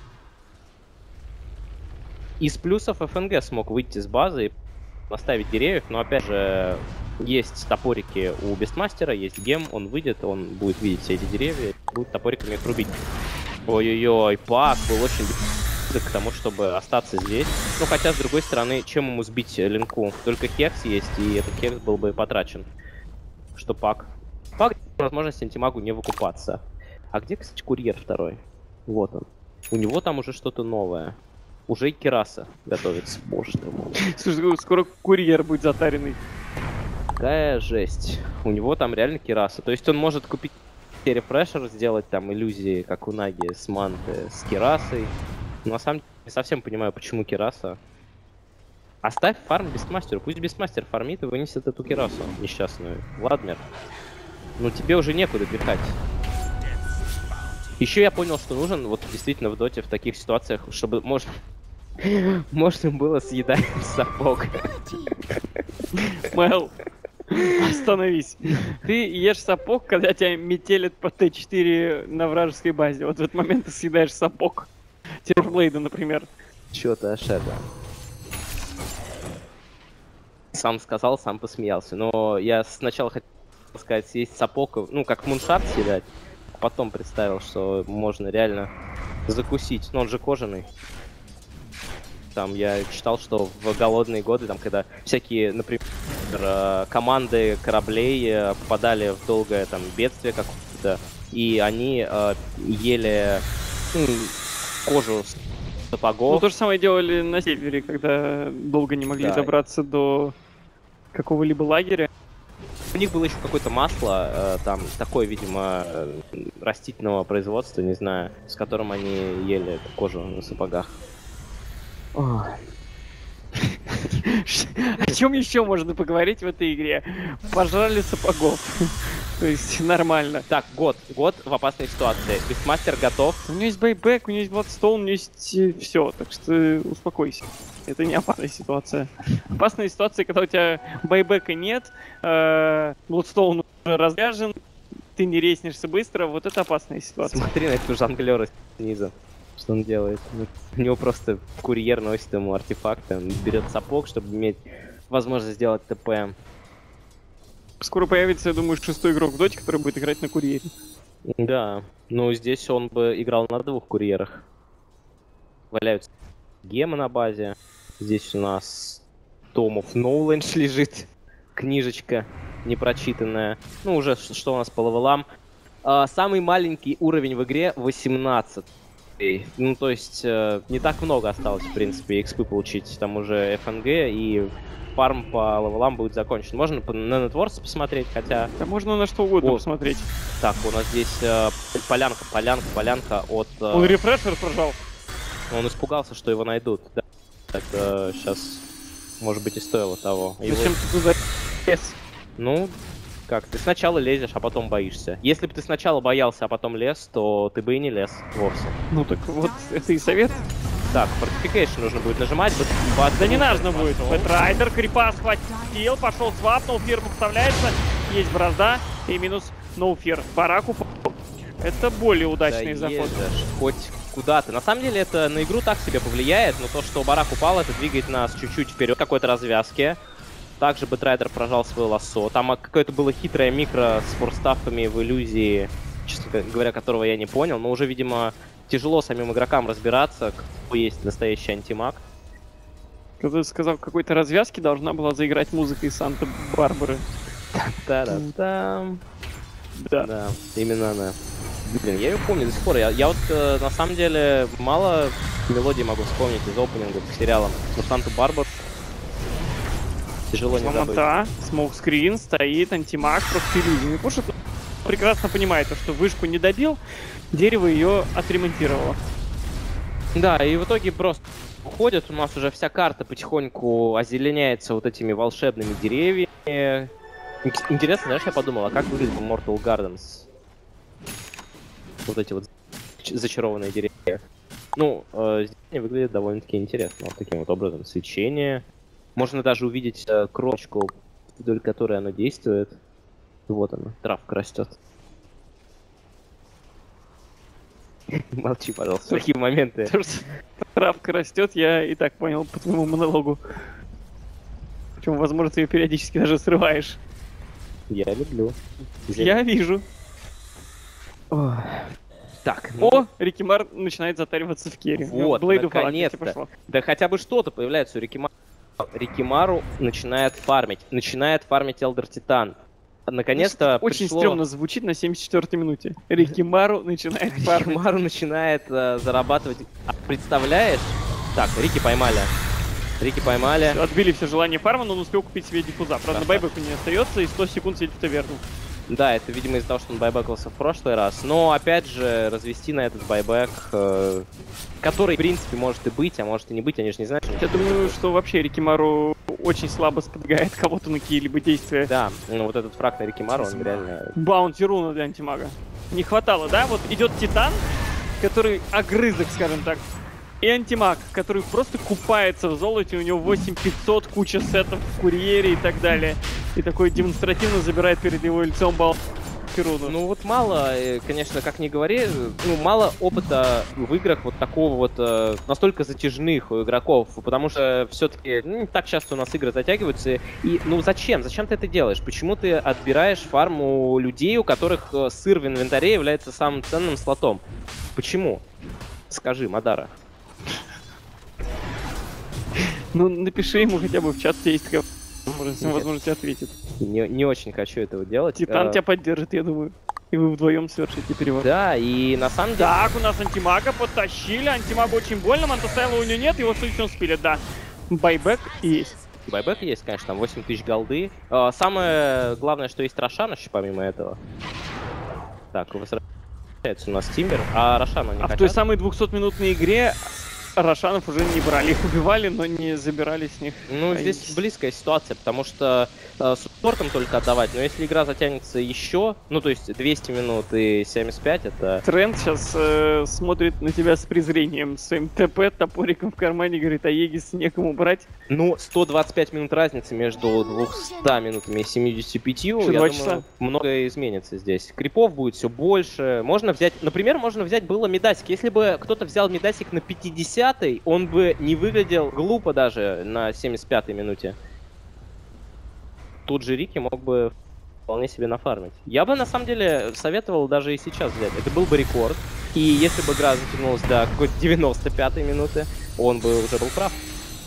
Из плюсов ФНГ смог выйти с базы и поставить деревьев, но опять же есть топорики у Бестмастера, есть гем, он выйдет, он будет видеть все эти деревья, будет топориками их рубить. Ой-ой-ой, Пак был очень близок к тому, чтобы остаться здесь. Ну хотя, с другой стороны, чем ему сбить линку? Только хекс есть, и этот хекс был бы потрачен. Что Пак? Пак дает возможность антимагу не выкупаться. А где, кстати, курьер второй? Вот он. У него там уже что-то новое. Уже и Кираса готовится. Боже ты мой. Слушай, скоро курьер будет затаренный. Какая жесть. У него там реально Кираса. То есть он может купить рефрешер, сделать там иллюзии, как у Наги, с манты, с Кирасой. Но на самом деле не совсем понимаю, почему Кираса. Оставь фарм Бестмастеру. Пусть Бестмастер фармит и вынесет эту Кирасу несчастную. Владмир. Ну тебе уже некуда пихать. Еще я понял, что нужен вот действительно в доте в таких ситуациях, чтобы можно было съедать сапог. Мэл, остановись. Ты ешь сапог, когда тебя метелит по Т4 на вражеской базе. Вот в этот момент ты съедаешь сапог. Террорблейда, например. Чё ты, Ашеда? Сам сказал, сам посмеялся. Но я сначала хотел сказать съесть сапог, ну как муншарт съедать. Потом представил, что можно реально закусить. Но он же кожаный. Там я читал, что в голодные годы, там когда всякие, например, супер. Команды кораблей попадали в долгое там бедствие какое-то, и они ели кожу с сапогов. Ну, то же самое делали на севере, когда долго не могли Да. добраться до какого-либо лагеря. У них было еще какое-то масло, там такое, видимо, растительного производства, не знаю, с которым они ели эту кожу на сапогах. Ой. О чем еще можно поговорить в этой игре? Пожрали сапогов. То есть нормально. Так, год в опасной ситуации. Бестмастер готов. У него есть бейбэк, у него есть Bloodstone, у него есть все. Так что успокойся. Это не опасная ситуация. Опасная ситуация, когда у тебя бейбэка нет, Bloodstone уже разряжен, ты не резнишься быстро. Вот это опасная ситуация. Смотри на этого жонглера снизу. Что он делает? У него просто курьер носит ему артефакты. Он берет сапог, чтобы иметь возможность сделать ТП. Скоро появится, я думаю, 6-й игрок в доте, который будет играть на курьере. Да. Ну, здесь он бы играл на 2 курьерах. Валяются гемы на базе. Здесь у нас Том of Knowledge лежит. Книжечка непрочитанная. Ну, уже что у нас по левелам. Самый маленький уровень в игре 18. Ну, то есть, не так много осталось, в принципе, экспы получить. Там уже ФНГ и фарм по левелам будет закончен. Можно на Нетворс посмотреть, хотя... Да можно на что угодно О. посмотреть. Так, у нас здесь полянка от... Он рефрешер прожал. Он испугался, что его найдут. Да. Так, сейчас, может быть, и стоило того. Его- Зачем ты туда лез? Ну, как, ты сначала лезешь, а потом боишься. Если бы ты сначала боялся, а потом лез, то ты бы и не лез вовсе. Ну так вот, это и совет. Так, Fortification нужно будет нажимать. Да не нужно будет. Бэтрайдер, крипа схватил, пошел свап, ноуфир подставляется, есть борозда и минус ноуфир. Бараку это более удачный заход. Доедешь хоть куда-то. На самом деле это на игру так себе повлияет, но то, что барак упал, это двигает нас чуть-чуть вперед к какой-то развязке. Также Бэтрайдер прожал свой лассо. Там какое-то было хитрое микро с форстафами в иллюзии, честно говоря, которого я не понял, но уже, видимо, тяжело самим игрокам разбираться, кто есть настоящий антимаг. Когда ты сказал, какой-то развязки должна была заиграть музыка из Санта-Барбары. Та-да-там. Да. Да, именно она. Блин, я ее помню до сих пор. Я вот на самом деле мало мелодий могу вспомнить из опенингов к сериалам. Но Санта-Барбар тяжело не забыть. Сломата, смоукскрин, стоит, антимаг, просто иллюзия. Пушит прекрасно понимает, что вышку не добил, дерево ее отремонтировало. Да, и в итоге просто уходят. У нас уже вся карта потихоньку озеленяется вот этими волшебными деревьями. Интересно, знаешь, я подумал, а как выглядит Mortal Gardens? Вот эти вот зачарованные деревья. Ну, здесь они выглядят довольно-таки интересно. Вот таким вот образом. Свечение. Можно даже увидеть кромочку, вдоль которой оно действует. Вот она, травка растет. Молчи, пожалуйста, в такие моменты. Потому что травка растет, я и так понял по твоему монологу. Причем, возможно, ты ее периодически даже срываешь. Я люблю. Я вижу. Ой. Так, ну, О, Рикимар начинает затариваться в керри. Вот, Блейду фалак, наконец-то. пошло. да хотя бы что-то появляется у Рикимару. Рикимару начинает фармить Элдер Титан. Наконец-то Очень пришло... стрёмно звучит на 74-й минуте. Рикимару начинает фармить. Рикимару начинает зарабатывать. А представляешь? Так, Рики поймали. Отбили все желание фарма, но он успел купить себе диффуза. Правда, байбеку не остается, и 100 секунд сидит в таверну. Да, это, видимо, из-за того, что он байбекался в прошлый раз. Но, опять же, развести на этот байбек, который, в принципе, может и быть, а может и не быть, они же не знают. Я думаю, что вообще Рикимару очень слабо сподвигает кого-то на какие-либо действия. Да, ну вот этот фраг на Рикимару, он реально... Баунти руна для антимага. Не хватало, да? Вот идет Титан, который огрызок, скажем так. И антимаг, который просто купается в золоте, у него 8500, куча сетов в курьере и так далее. И такой демонстративно забирает перед его лицом Баунти руну. Ну вот мало, конечно, как ни говори, ну мало опыта в играх вот такого вот настолько затяжных у игроков, потому что все-таки не так часто у нас игры затягиваются. И ну зачем? Зачем ты это делаешь? Почему ты отбираешь фарму людей, у которых сыр в инвентаре является самым ценным слотом? Почему? Скажи, Мадара. Ну напиши ему хотя бы в чат, есть возможно, тебе ответит. Не очень хочу этого делать. Титан тебя поддержит, я думаю. И вы вдвоем совершите переворот. Да, и на самом деле... Так, у нас антимага подтащили. Антимага очень больно, Мантасайла у него нет, его суть он спилит, да. Байбек есть. Байбек есть, конечно, там 8000 голды. Самое главное, что есть Рошан еще помимо этого. Так, возвращается у нас Тимбер, а Рошана не А в хотят. той самой 200-минутной игре Рошанов уже не брали. Их убивали, но не забирали с них. Ну, здесь близкая ситуация, потому что суппортом только отдавать, но если игра затянется еще, ну, то есть 200 минут и 75, это... Тренд сейчас смотрит на тебя с презрением, своим ТП, топориком в кармане, говорит, а Егис некому брать. Ну, 125 минут разницы между 200 минутами и 75, я думаю, часа. многое изменится здесь. Крипов будет все больше. Можно взять, например, можно взять было Медасик. Если бы кто-то взял Медасик на 50-й, он бы не выглядел глупо даже на 75-й минуте. Тут же Рики мог бы вполне себе нафармить. Я бы, на самом деле, советовал даже и сейчас взять. Это был бы рекорд. И если бы игра затянулась до какой-то 95-й минуты, он бы уже был прав.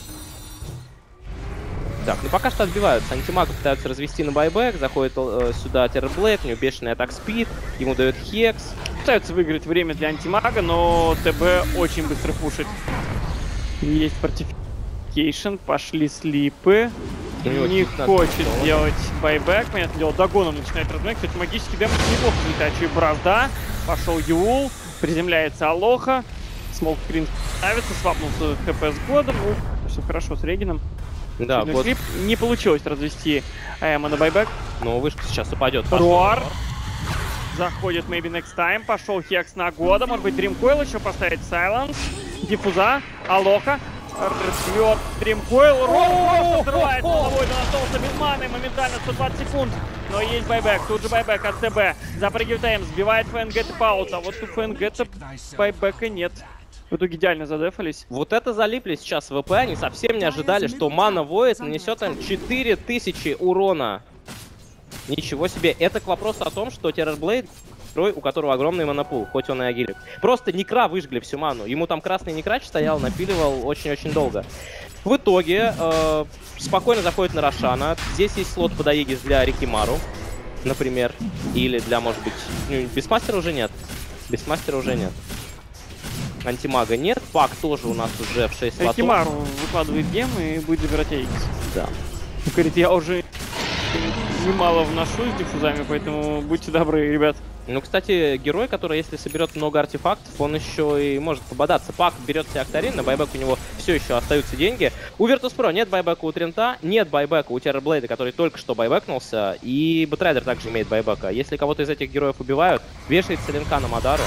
Так, ну пока что отбиваются. Антимага пытаются развести на байбек. Заходит сюда Террорблейд, у него бешеный атак спид. Ему дает хекс. Пытаются выиграть время для антимага, но ТБ очень быстро пушит. Есть фортификейшн, пошли слипы. Не хочет делать байбек, понятное дело, догоном начинает размять. Кстати, магический дэмэдж неплохо взлетает. Еще и Бразда. Пошел Юул, приземляется Алоха. Смолкскрин ставится, свапнулся хп с годом. Все хорошо с Регином. Да, вот. Слип. Не получилось развести Эма на байбек. Но вышка сейчас упадет. Руар. Заходит maybe next time. Пошел Хекс на года. Может быть, Дримкойл еще поставить Сайленс. Диффуза. Алоха. Рвет Дримкойл. Роу взрывает головой. Он остался без маны. Моментально 120 секунд. Но есть байбек. Тут же байбек от ТБ. Запрыгивает М. Сбивает ФНГ Паута. Вот у ФНГ байбека нет. В итоге идеально задефались. Вот это залипли сейчас в ВП. Они совсем не ожидали, что Mana Void нанесет им 4000 урона. Ничего себе. Это к вопросу о том, что Terrorblade, у которого огромный монопул, хоть он и агилит. Просто Некра выжгли всю ману. Ему там красный Некрач стоял, напиливал очень-очень долго. В итоге спокойно заходит на Рошана. Здесь есть слот под Аегис для Рикимару, например. Или для, может быть... Ну, Бестмастера уже нет. Бестмастера уже нет. Антимага нет, пак тоже у нас уже в 6 слотов. Рикимару выкладывает гем и будет забирать Аегис. Да. Говорит, я уже немало вношу с диффузами, поэтому будьте добры, ребят. Ну, кстати, герой, который, если соберет много артефактов, он еще и может пободаться. Пак берет себе Актарин, на байбек у него все еще остаются деньги. У Virtus.pro нет байбека у Трента, нет байбека у Террорблейда, который только что байбекнулся, и Бэтрайдер также имеет байбека. Если кого-то из этих героев убивают, вешается линка на Мадару.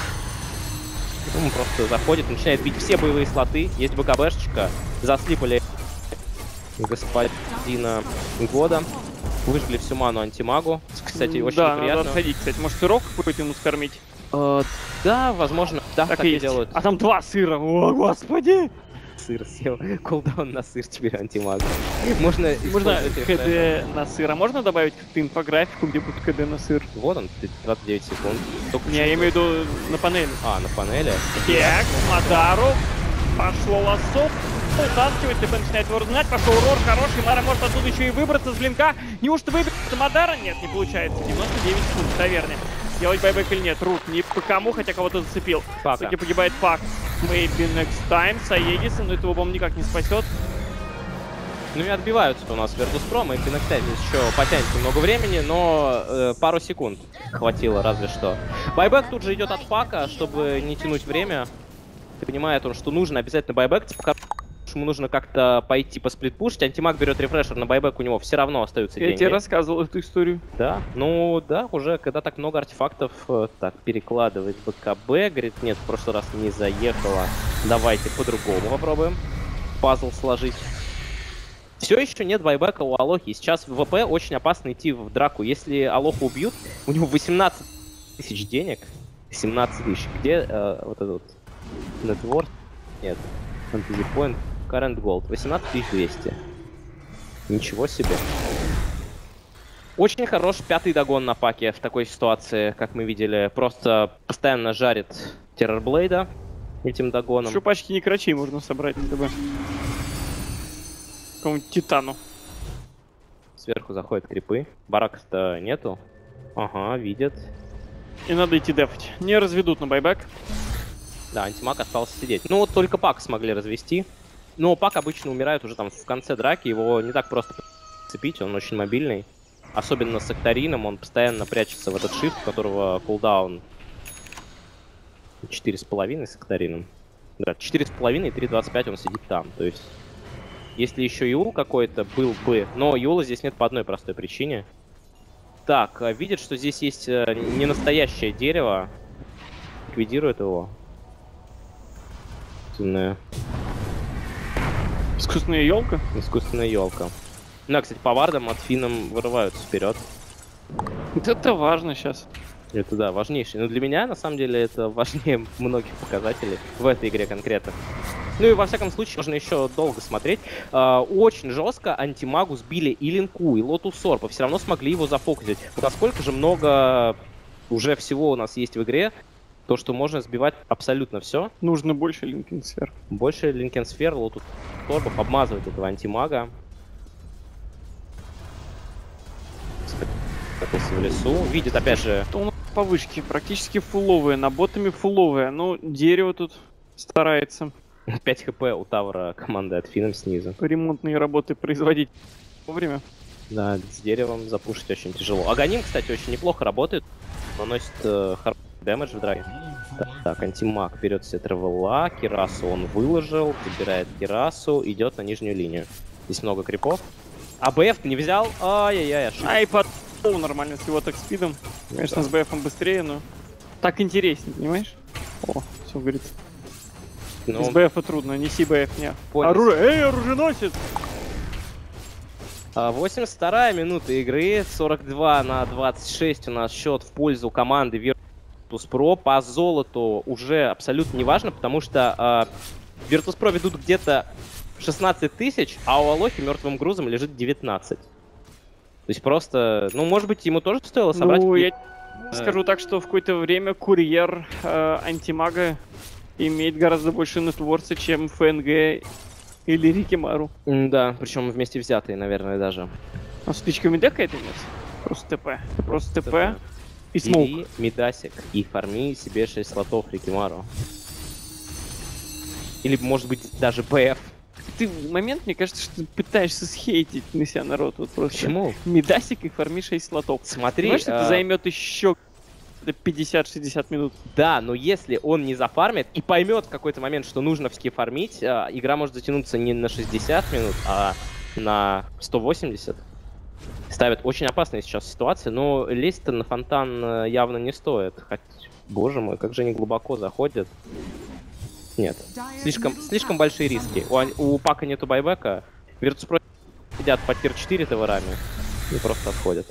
Он просто заходит, начинает бить все боевые слоты. Есть БКБшечка. Заслипали господина года. Выжгли всю ману антимагу. Кстати, очень да, неприятно. надо отходить, кстати. Может, сырок какой-то ему скормить? Да, возможно. Да, так и и есть. делают. А там 2 сыра. О, господи! Сыр съел. Кулдаун на сыр теперь антимага. Можно КД на сыр. А можно добавить как-то инфографику, где будет КД на сыр? Вот он, 29 секунд. Только Не, я имею в виду на панели. А, на панели. Так, Мадару. Пошло лассо. Утаскивает, ТП начинает его разгнать. Пошел Рор хороший. Мара может оттуда еще и выбраться с блинка. Неужто выберется Мадара? Нет, не получается. 99 секунд в таверне. Делать байбек или нет? Рут не по кому, хотя кого-то зацепил. В итоге погибает Пак. Maybe next time с Аегисом, но этого бомб никак не спасет. Ну и отбиваются у нас Virtus.pro. Maybe next time здесь еще потянет немного времени, но пару секунд хватило разве что. Байбек тут же идет от Пака, чтобы не тянуть время. Понимает он, что нужно обязательно байбек. Типа, ему нужно как-то пойти посплитпушить. Антимаг берет рефрешер, на байбек у него все равно остаются деньги. Я тебе рассказывал эту историю. Да, ну да, уже когда так много артефактов, так, перекладывать БКБ. Говорит, нет, в прошлый раз не заехала. Давайте по-другому попробуем пазл сложить. Все еще нет байбека у Алохи. Сейчас в ВП очень опасно идти в драку. Если Алоху убьют, у него 18 тысяч денег. 17 тысяч. Где вот этот вот нетворк? Нет. Fantasy Point. Current Gold. 18200. Ничего себе. Очень хорош пятый догон на паке в такой ситуации, как мы видели. Просто постоянно жарит Террорблейда этим догоном. Еще пачки некрачей можно собрать на ТБ. Какому-нибудь Титану. Сверху заходят крипы. Баракс-то нету. Ага, видят. И надо идти дефать. Не разведут на байбек. Да, антимаг остался сидеть. Ну вот только Пак смогли развести. Но Пак обычно умирает уже там в конце драки. Его не так просто цепить, он очень мобильный. Особенно с Акторином, он постоянно прячется в этот шифт, у которого кулдаун 4,5 с Акторином. Да, 4,5 и 3,25 он сидит там. То есть, если еще Юл какой-то был бы... Но Юла здесь нет по одной простой причине. Так, видит, что здесь есть не настоящее дерево. Ликвидирует его. Искусственная елка. Искусственная елка. Ну, а, кстати, по вардам от Финном вырываются вперед. Вот это важно сейчас. Это, да, важнейший. Но для меня, на самом деле, это важнее многих показателей в этой игре конкретно. Ну и, во всяком случае, можно еще долго смотреть. Очень жестко антимагу сбили и Линку, и Лотус Орб. Все равно смогли его зафокусить. Вот насколько же много уже всего у нас есть в игре, то, что можно сбивать абсолютно все. Нужно больше линкенсфер. Больше линкенсфер, Лотус Орбов, обмазывать этого антимага. Спрятался в лесу. Видит, опять же... То у нас по вышке практически фуловые, на ботами фуловые. Ну, дерево тут старается 5 хп у тавра команды от Финном снизу. ремонтные работы производить вовремя. Да, с деревом запушить очень тяжело. Аганим, кстати, очень неплохо работает. Наносит хороший дэмэдж в драге. Так, антимаг берет себе тревела. Кирасу он выложил. Забирает Кирасу. Идет на нижнюю линию. Здесь много крипов. АБФ не взял. Ай-яй-яй, ошибся. Ай, под нормально с его так спидом. Конечно, с БФом быстрее, но так интереснее, понимаешь? О, все, говорит. Ну, С БФа трудно, неси БФ, не. понял. Эй, оруженосец! 82-я минута игры. 42-26 у нас счет в пользу команды Virtus.pro. По золоту уже абсолютно не важно, потому что Virtus.pro ведут где-то 16 тысяч, а у Алохи мертвым грузом лежит 19. То есть просто, ну, может быть, ему тоже стоило собрать... Ну, я скажу так, что в какое-то время курьер антимага имеет гораздо больше нетворса, чем ФНГ или Рикимару. Да, причем вместе взятые, наверное, даже. А с тычками дека это нет? Просто ТП. Просто ТП и смоук. Бери Мидасик и фарми себе 6 слотов Рикимару. Или, может быть, даже БФ. Ты в момент, мне кажется, что ты пытаешься схейтить на себя народ. Вот просто. Почему? Медасик и фарми 6 слотов. Смотри, Понимаешь, это займет еще 50-60 минут. Да, но если он не зафармит и поймет в какой-то момент, что нужно все фармить, игра может затянуться не на 60 минут, а на 180. Ставят очень опасные сейчас ситуации, но лезть-то на фонтан явно не стоит. Хотя, боже мой, как же они глубоко заходят. Нет, слишком большие риски. У Пака нету байбека, Virtus.pro сидят под тир 4 товарами и просто отходят.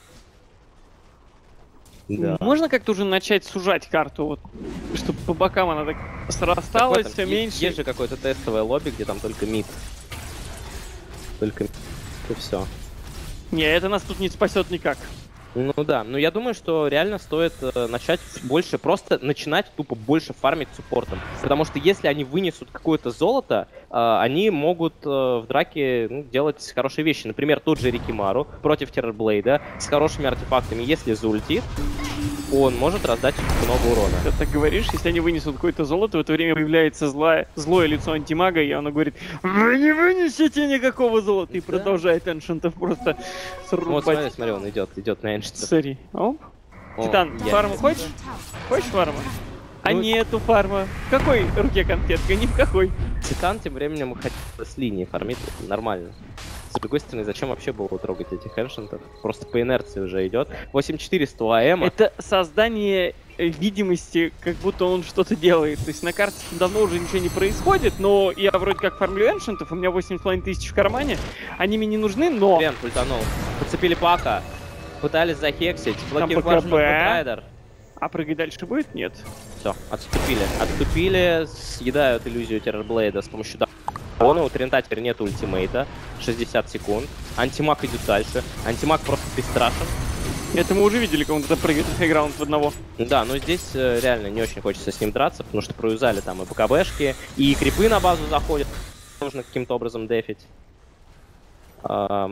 Да. Можно как-то уже начать сужать карту, вот, чтобы по бокам она так срасталась, все меньше. Есть же какое-то тестовое лобби, где там только мид. Только мид, и все. Не, это нас тут не спасет никак. Ну да, но я думаю, что реально стоит начать больше, просто начинать тупо больше фармить суппортом. Потому что если они вынесут какое-то золото, они могут в драке делать хорошие вещи. Например, тот же Рикимару против Террорблейда с хорошими артефактами. Если заультит, он может раздать много урона. Ты так говоришь, если они вынесут какое-то золото, в это время появляется злое лицо антимага, и оно говорит: вы не вынесете никакого золота, и Да. продолжает эншентов просто Вот срубать. смотри, он идет на эншитов. Сори. Оп. О, Титан, я фарму не хочешь? Tower. Хочешь фарма? А Ну- нету фарма. В какой руке конфетка? Ни в какой. Титан тем временем хотел с линии фармить нормально. С другой стороны, зачем вообще было трогать этих эншентов? Просто по инерции уже идет. 8400 АМ. Это создание видимости, как будто он что-то делает. То есть на карте давно уже ничего не происходит, но я вроде как фармлю эншентов, у меня 8,5 тысяч в кармане. Они мне не нужны, но... Вен ультанул. Подцепили Пака. Пытались захексить. Блокирует БКБ. важный Бэтрайдер. А прыгать дальше будет? Нет. Все, отступили. Отступили, съедают иллюзию Террорблейда с помощью дракона. У Трента теперь нет ультимейта. 60 секунд. Антимаг идет дальше. Антимаг просто бесстрашен. Это мы уже видели, как он это прыгает в хайграунд в одного. Да, но здесь реально не очень хочется с ним драться, потому что проюзали там и БКБшки, и крипы на базу заходят. Нужно каким-то образом дефить.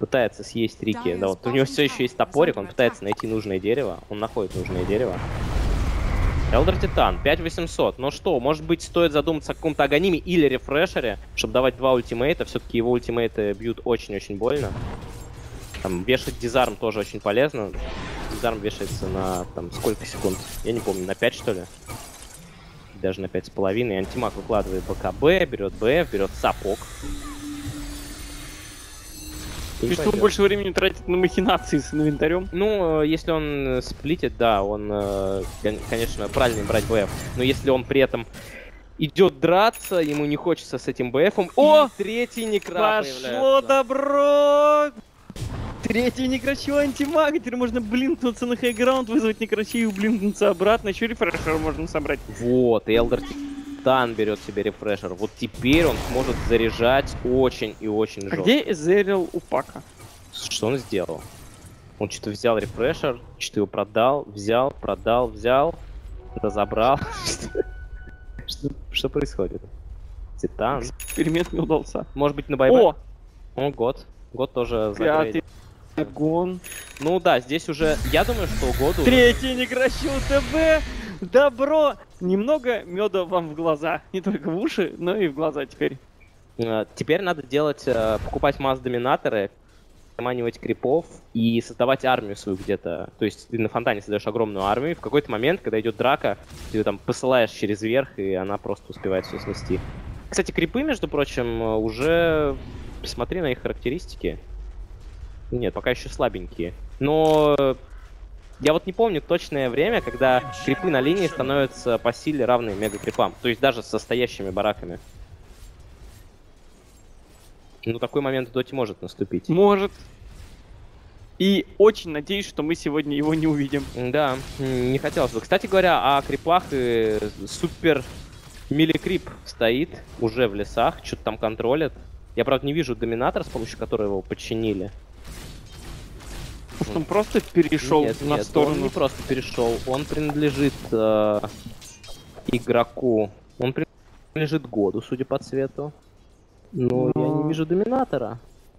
Пытается съесть Рики. Да, вот у него все еще есть топорик, он пытается найти нужное дерево. Он находит нужное дерево. Элдер Титан, 5800. Ну что, может быть, стоит задуматься о каком-то Аганиме или рефрешере, чтобы давать 2 ультимейта. Все-таки его ультимейты бьют очень-очень больно. Там вешать дизарм тоже очень полезно. Дизарм вешается на там сколько секунд? Я не помню, на 5 что ли? Даже на 5,5. И антимаг выкладывает БКБ, берет БФ, берет сапог. То есть он больше времени тратит на махинации с инвентарем? Ну, если он сплитит, да, он, конечно, правильно брать БФ. Но если он при этом идет драться, ему не хочется с этим БФом. О! И третий некра пошло добро! Третий некрачу антимаг. Теперь можно блинкнуться на хайграунд, вызвать некрачи и блинкнуться обратно. Еще рефрешер можно собрать. Вот, Элдер Титан берет себе рефрешер. Вот теперь он сможет заряжать очень и очень жестко. А где Эзерил у Пака? Что он сделал? Он что-то взял рефрешер, что-то его продал, взял, продал, взял, разобрал. Что происходит? Титан. Эксперимент не удался. Может быть, на байбек? О! Год. Год тоже закрыт. Гон. Ну да, здесь уже, я думаю, что году... Третий некращу ТБ! Добро! Немного меда вам в глаза. Не только в уши, но и в глаза теперь. Теперь надо делать, покупать масс-доминаторы, заманивать крипов и создавать армию свою где-то. То есть ты на фонтане создаешь огромную армию, и в какой-то момент, когда идет драка, ты ее там посылаешь через верх, и она просто успевает все снести. Кстати, крипы, между прочим, уже... Посмотри на их характеристики. Нет, пока еще слабенькие. Но я вот не помню точное время, когда крипы на линии становятся по силе равны мега-крипам. То есть даже с состоящими бараками. Ну, такой момент в доте может наступить. Может. И очень надеюсь, что мы сегодня его не увидим. Да, не хотелось бы. Кстати говоря, о крипах и супер мили-крип стоит уже в лесах, что-то там контролит. Я, правда, не вижу доминатора, с помощью которого его подчинили. Может, он просто перешел на сторону? Он не просто перешел. Он принадлежит игроку. Он принадлежит году, судя по цвету. Но я не вижу доминатора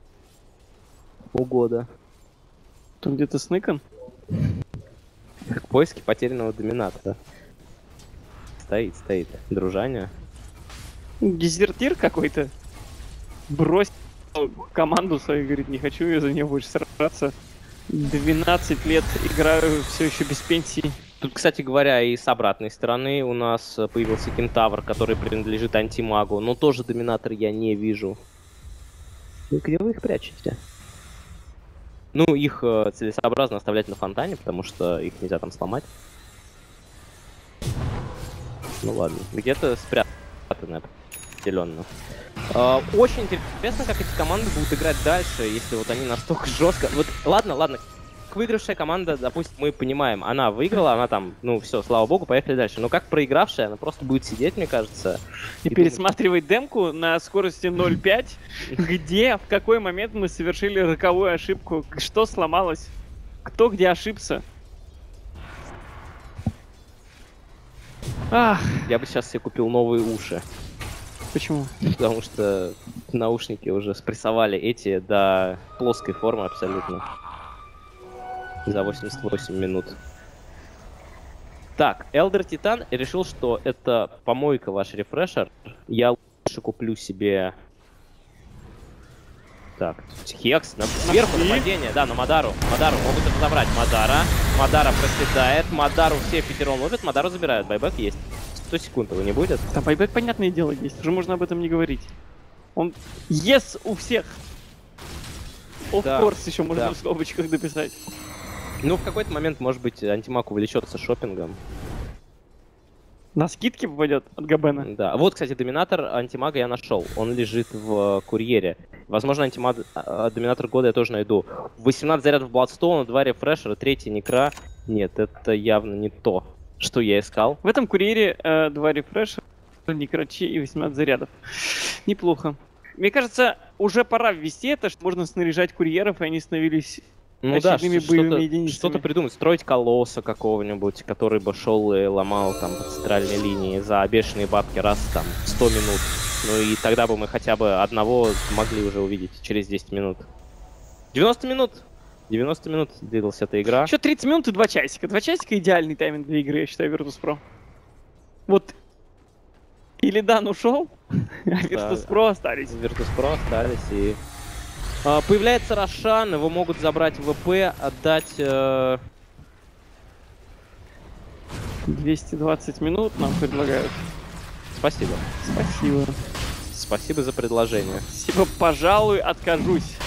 у года. Там где-то сныкан? Поиски потерянного доминатора. Стоит. Дружаня. Дезертир какой-то? Брось команду свою, говорит, не хочу я за нее больше сражаться. 12 лет играю все еще без пенсии. Тут, кстати говоря, и с обратной стороны у нас появился кентавр, который принадлежит антимагу, но тоже доминатор я не вижу. Ну, где вы их прячете? Ну, их целесообразно оставлять на фонтане, потому что их нельзя там сломать. Ну ладно, где-то спрятаны определенно. Очень интересно, как эти команды будут играть дальше, если вот они настолько жестко... Вот, ладно. Выигравшая команда, допустим, мы понимаем, она выиграла, она там, ну все, слава богу, поехали дальше. Но как проигравшая, она просто будет сидеть, мне кажется. И пересматривать демку на скорости 0.5, где, в какой момент мы совершили роковую ошибку, что сломалось, кто где ошибся. Ах. Я бы сейчас себе купил новые уши. Почему? Потому что наушники уже спрессовали эти до плоской формы абсолютно. За 88 минут. Так, Элдер Титан решил, что это помойка ваш рефрешер. Я лучше куплю себе... Так, Хекс, сверху нападение, да, на Мадару. Мадару могут это забрать. Мадара проседает. Мадару все пятером ловят, Мадару забирают. Байбек есть. 100 секунд его не будет. Да, байбек, понятное дело, есть. Уже можно об этом не говорить. Он yes у всех. Of course, еще можно в скобочках дописать. Ну, в какой-то момент, может быть, антимаг увлечется шопингом. На скидки попадет от Габена. Да. Вот, кстати, доминатор антимага я нашел. Он лежит в курьере. Возможно, доминатор года я тоже найду. 18 зарядов Бладстоуна, 2 рефрешера, 3 некра. Нет, это явно не то, что я искал. В этом курьере 2 рефрешера, некрачи и 18 зарядов. Неплохо. Мне кажется, уже пора ввести это, что можно снаряжать курьеров, и они становились очередными боевыми единицами. Что-то придумать, строить колосса какого-нибудь, который бы шел и ломал там по центральной линии за бешеные бабки раз там 100 минут. Ну и тогда бы мы хотя бы одного могли уже увидеть через 10 минут. 90 минут. 90 минут длилась эта игра. Еще 30 минут и 2 часика. 2 часика идеальный тайминг для игры, я считаю, Virtus.pro. Вот. Или Дан ушел, а Virtus.pro остались. Virtus.pro остались и... появляется Рошан, его могут забрать в ВП, отдать... 220 минут нам предлагают. Спасибо. Спасибо. Спасибо за предложение. Спасибо, пожалуй, откажусь.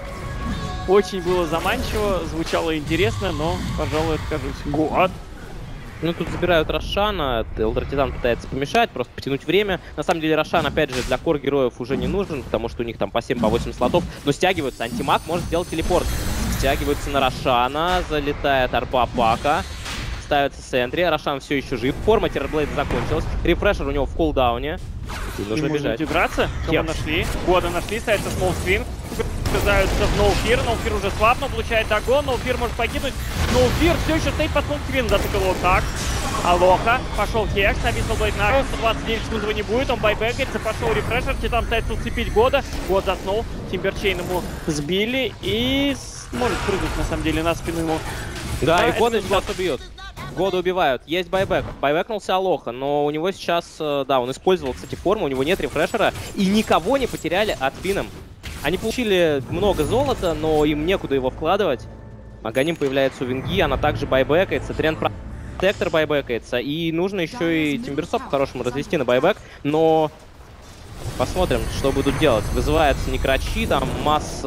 Очень было заманчиво, звучало интересно, но, пожалуй, откажусь. Год. Ну, тут забирают Рошана, Элдер Титан пытается помешать, просто потянуть время. На самом деле, Рошан, опять же, для кор-героев уже не нужен, потому что у них там по 7, по 8 слотов. Но стягиваются, антимаг может сделать телепорт. Стягиваются на Рошана, залетает арпа Пака. Ставится в центре, Рошан все еще жив. Форма Террорблейда закончилась. Рефрешер у него в кулдауне. И нужно бежать. Драться. Кого нашли? Года нашли, ставится смолскрин. Врезаются в ноуфир. Ноуфир уже свапнул, получает догон. Ноуфир может погибнуть. Ноуфир все еще стоит под смолскрин. Затыкал его так. Алоха. Пошел Хекс. Нависел Блейд на 129 секунд его не будет. Он байбекается. Пошел рефрешер. Титан пытается уцепить Года. Год заснул. Тимберчейн ему сбили. И может прыгнуть на самом деле на спину ему. Да, и Года сейчас убьют. Года убивают. Есть байбек. Байбекнулся Алоха, но у него сейчас, да, он использовал, кстати, форму, у него нет рефрешера, и никого не потеряли от Финном. Они получили много золота, но им некуда его вкладывать. Аганим появляется у Винги, она также байбекается, Тренд Протектор байбекается, и нужно еще и Тимберсофт по-хорошему развести на байбек, но посмотрим, что будут делать. Вызывается Некрачи, там Масс...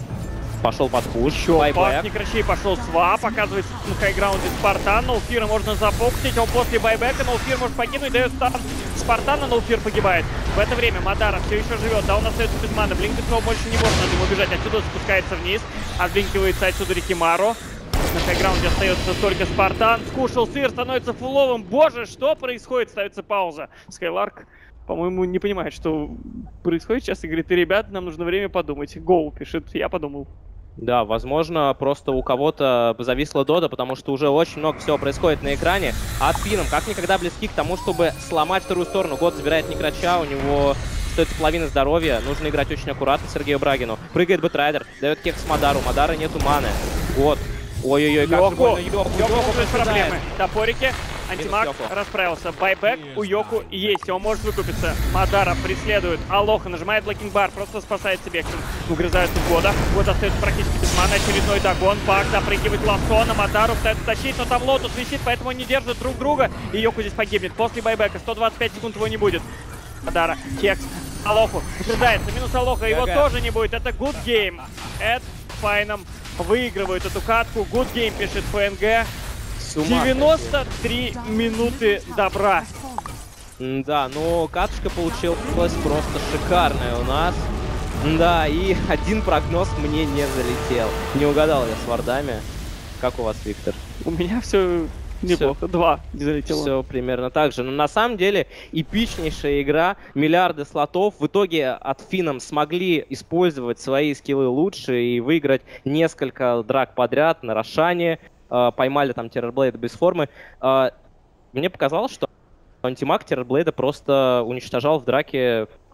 пошел под пуш. Пак Некрачей пошел свап, оказывается на хайграунде Спартан. Ноуфира можно запоксить, он после байбека. Ноуфир может погибнуть, дает стан Спартана, Ноуфир погибает. В это время Мадара все еще живет, да, он остается без маны. Блинк снова больше не может, надо ему бежать. Отсюда спускается вниз, отблинкивается отсюда Рикимару. На хайграунде остается только Спартан. Скушал сыр, становится фуловым. Боже, что происходит? Ставится пауза. Скайларк, по-моему, не понимает, что происходит сейчас, и говорит: ребят, нам нужно время подумать. Гоу пишет, я подумал. Да, возможно, просто у кого-то зависла дода, потому что уже очень много всего происходит на экране. А от Финном как никогда близки к тому, чтобы сломать вторую сторону. Год забирает Некрача, у него стоит половина здоровья. Нужно играть очень аккуратно Сергею Брагину. Прыгает Бэтрайдер, дает кекс Мадару. Мадара нету маны. Год. Ой-ой-ой, как же больно. Йоку без проблемы. Топорики. Антимаг расправился. Байбек у Йоку есть, он может выкупиться. Мадара преследует. Алоха нажимает блокинг-бар, просто спасает себе. Угрызаются в Года. Год остается практически без маны. Очередной догон. Пак запрыгивает лассо на Мадару, пытается тащить, но там Лотус висит, поэтому они держат друг друга. И Йоку здесь погибнет. После байбека 125 секунд его не будет. Мадара, Хекс, Алоху угрызается. Минус Алоха, его тоже не будет. Это good game. Эд Файном выигрывают эту катку. Good game, пишет ФНГ. 93 минуты добра. Да, но катушка получилась просто шикарная у нас. Да, и один прогноз мне не залетел. Не угадал я с вардами. Как у вас, Виктор? У меня все неплохо. 2 не залетело. Все примерно так же. Но на самом деле эпичнейшая игра. Миллиарды слотов. В итоге от Финном смогли использовать свои скиллы лучше и выиграть несколько драк подряд на Рошане. Поймали там Террорблейда без формы. Мне показалось, что антимаг Террорблейда просто уничтожал в драке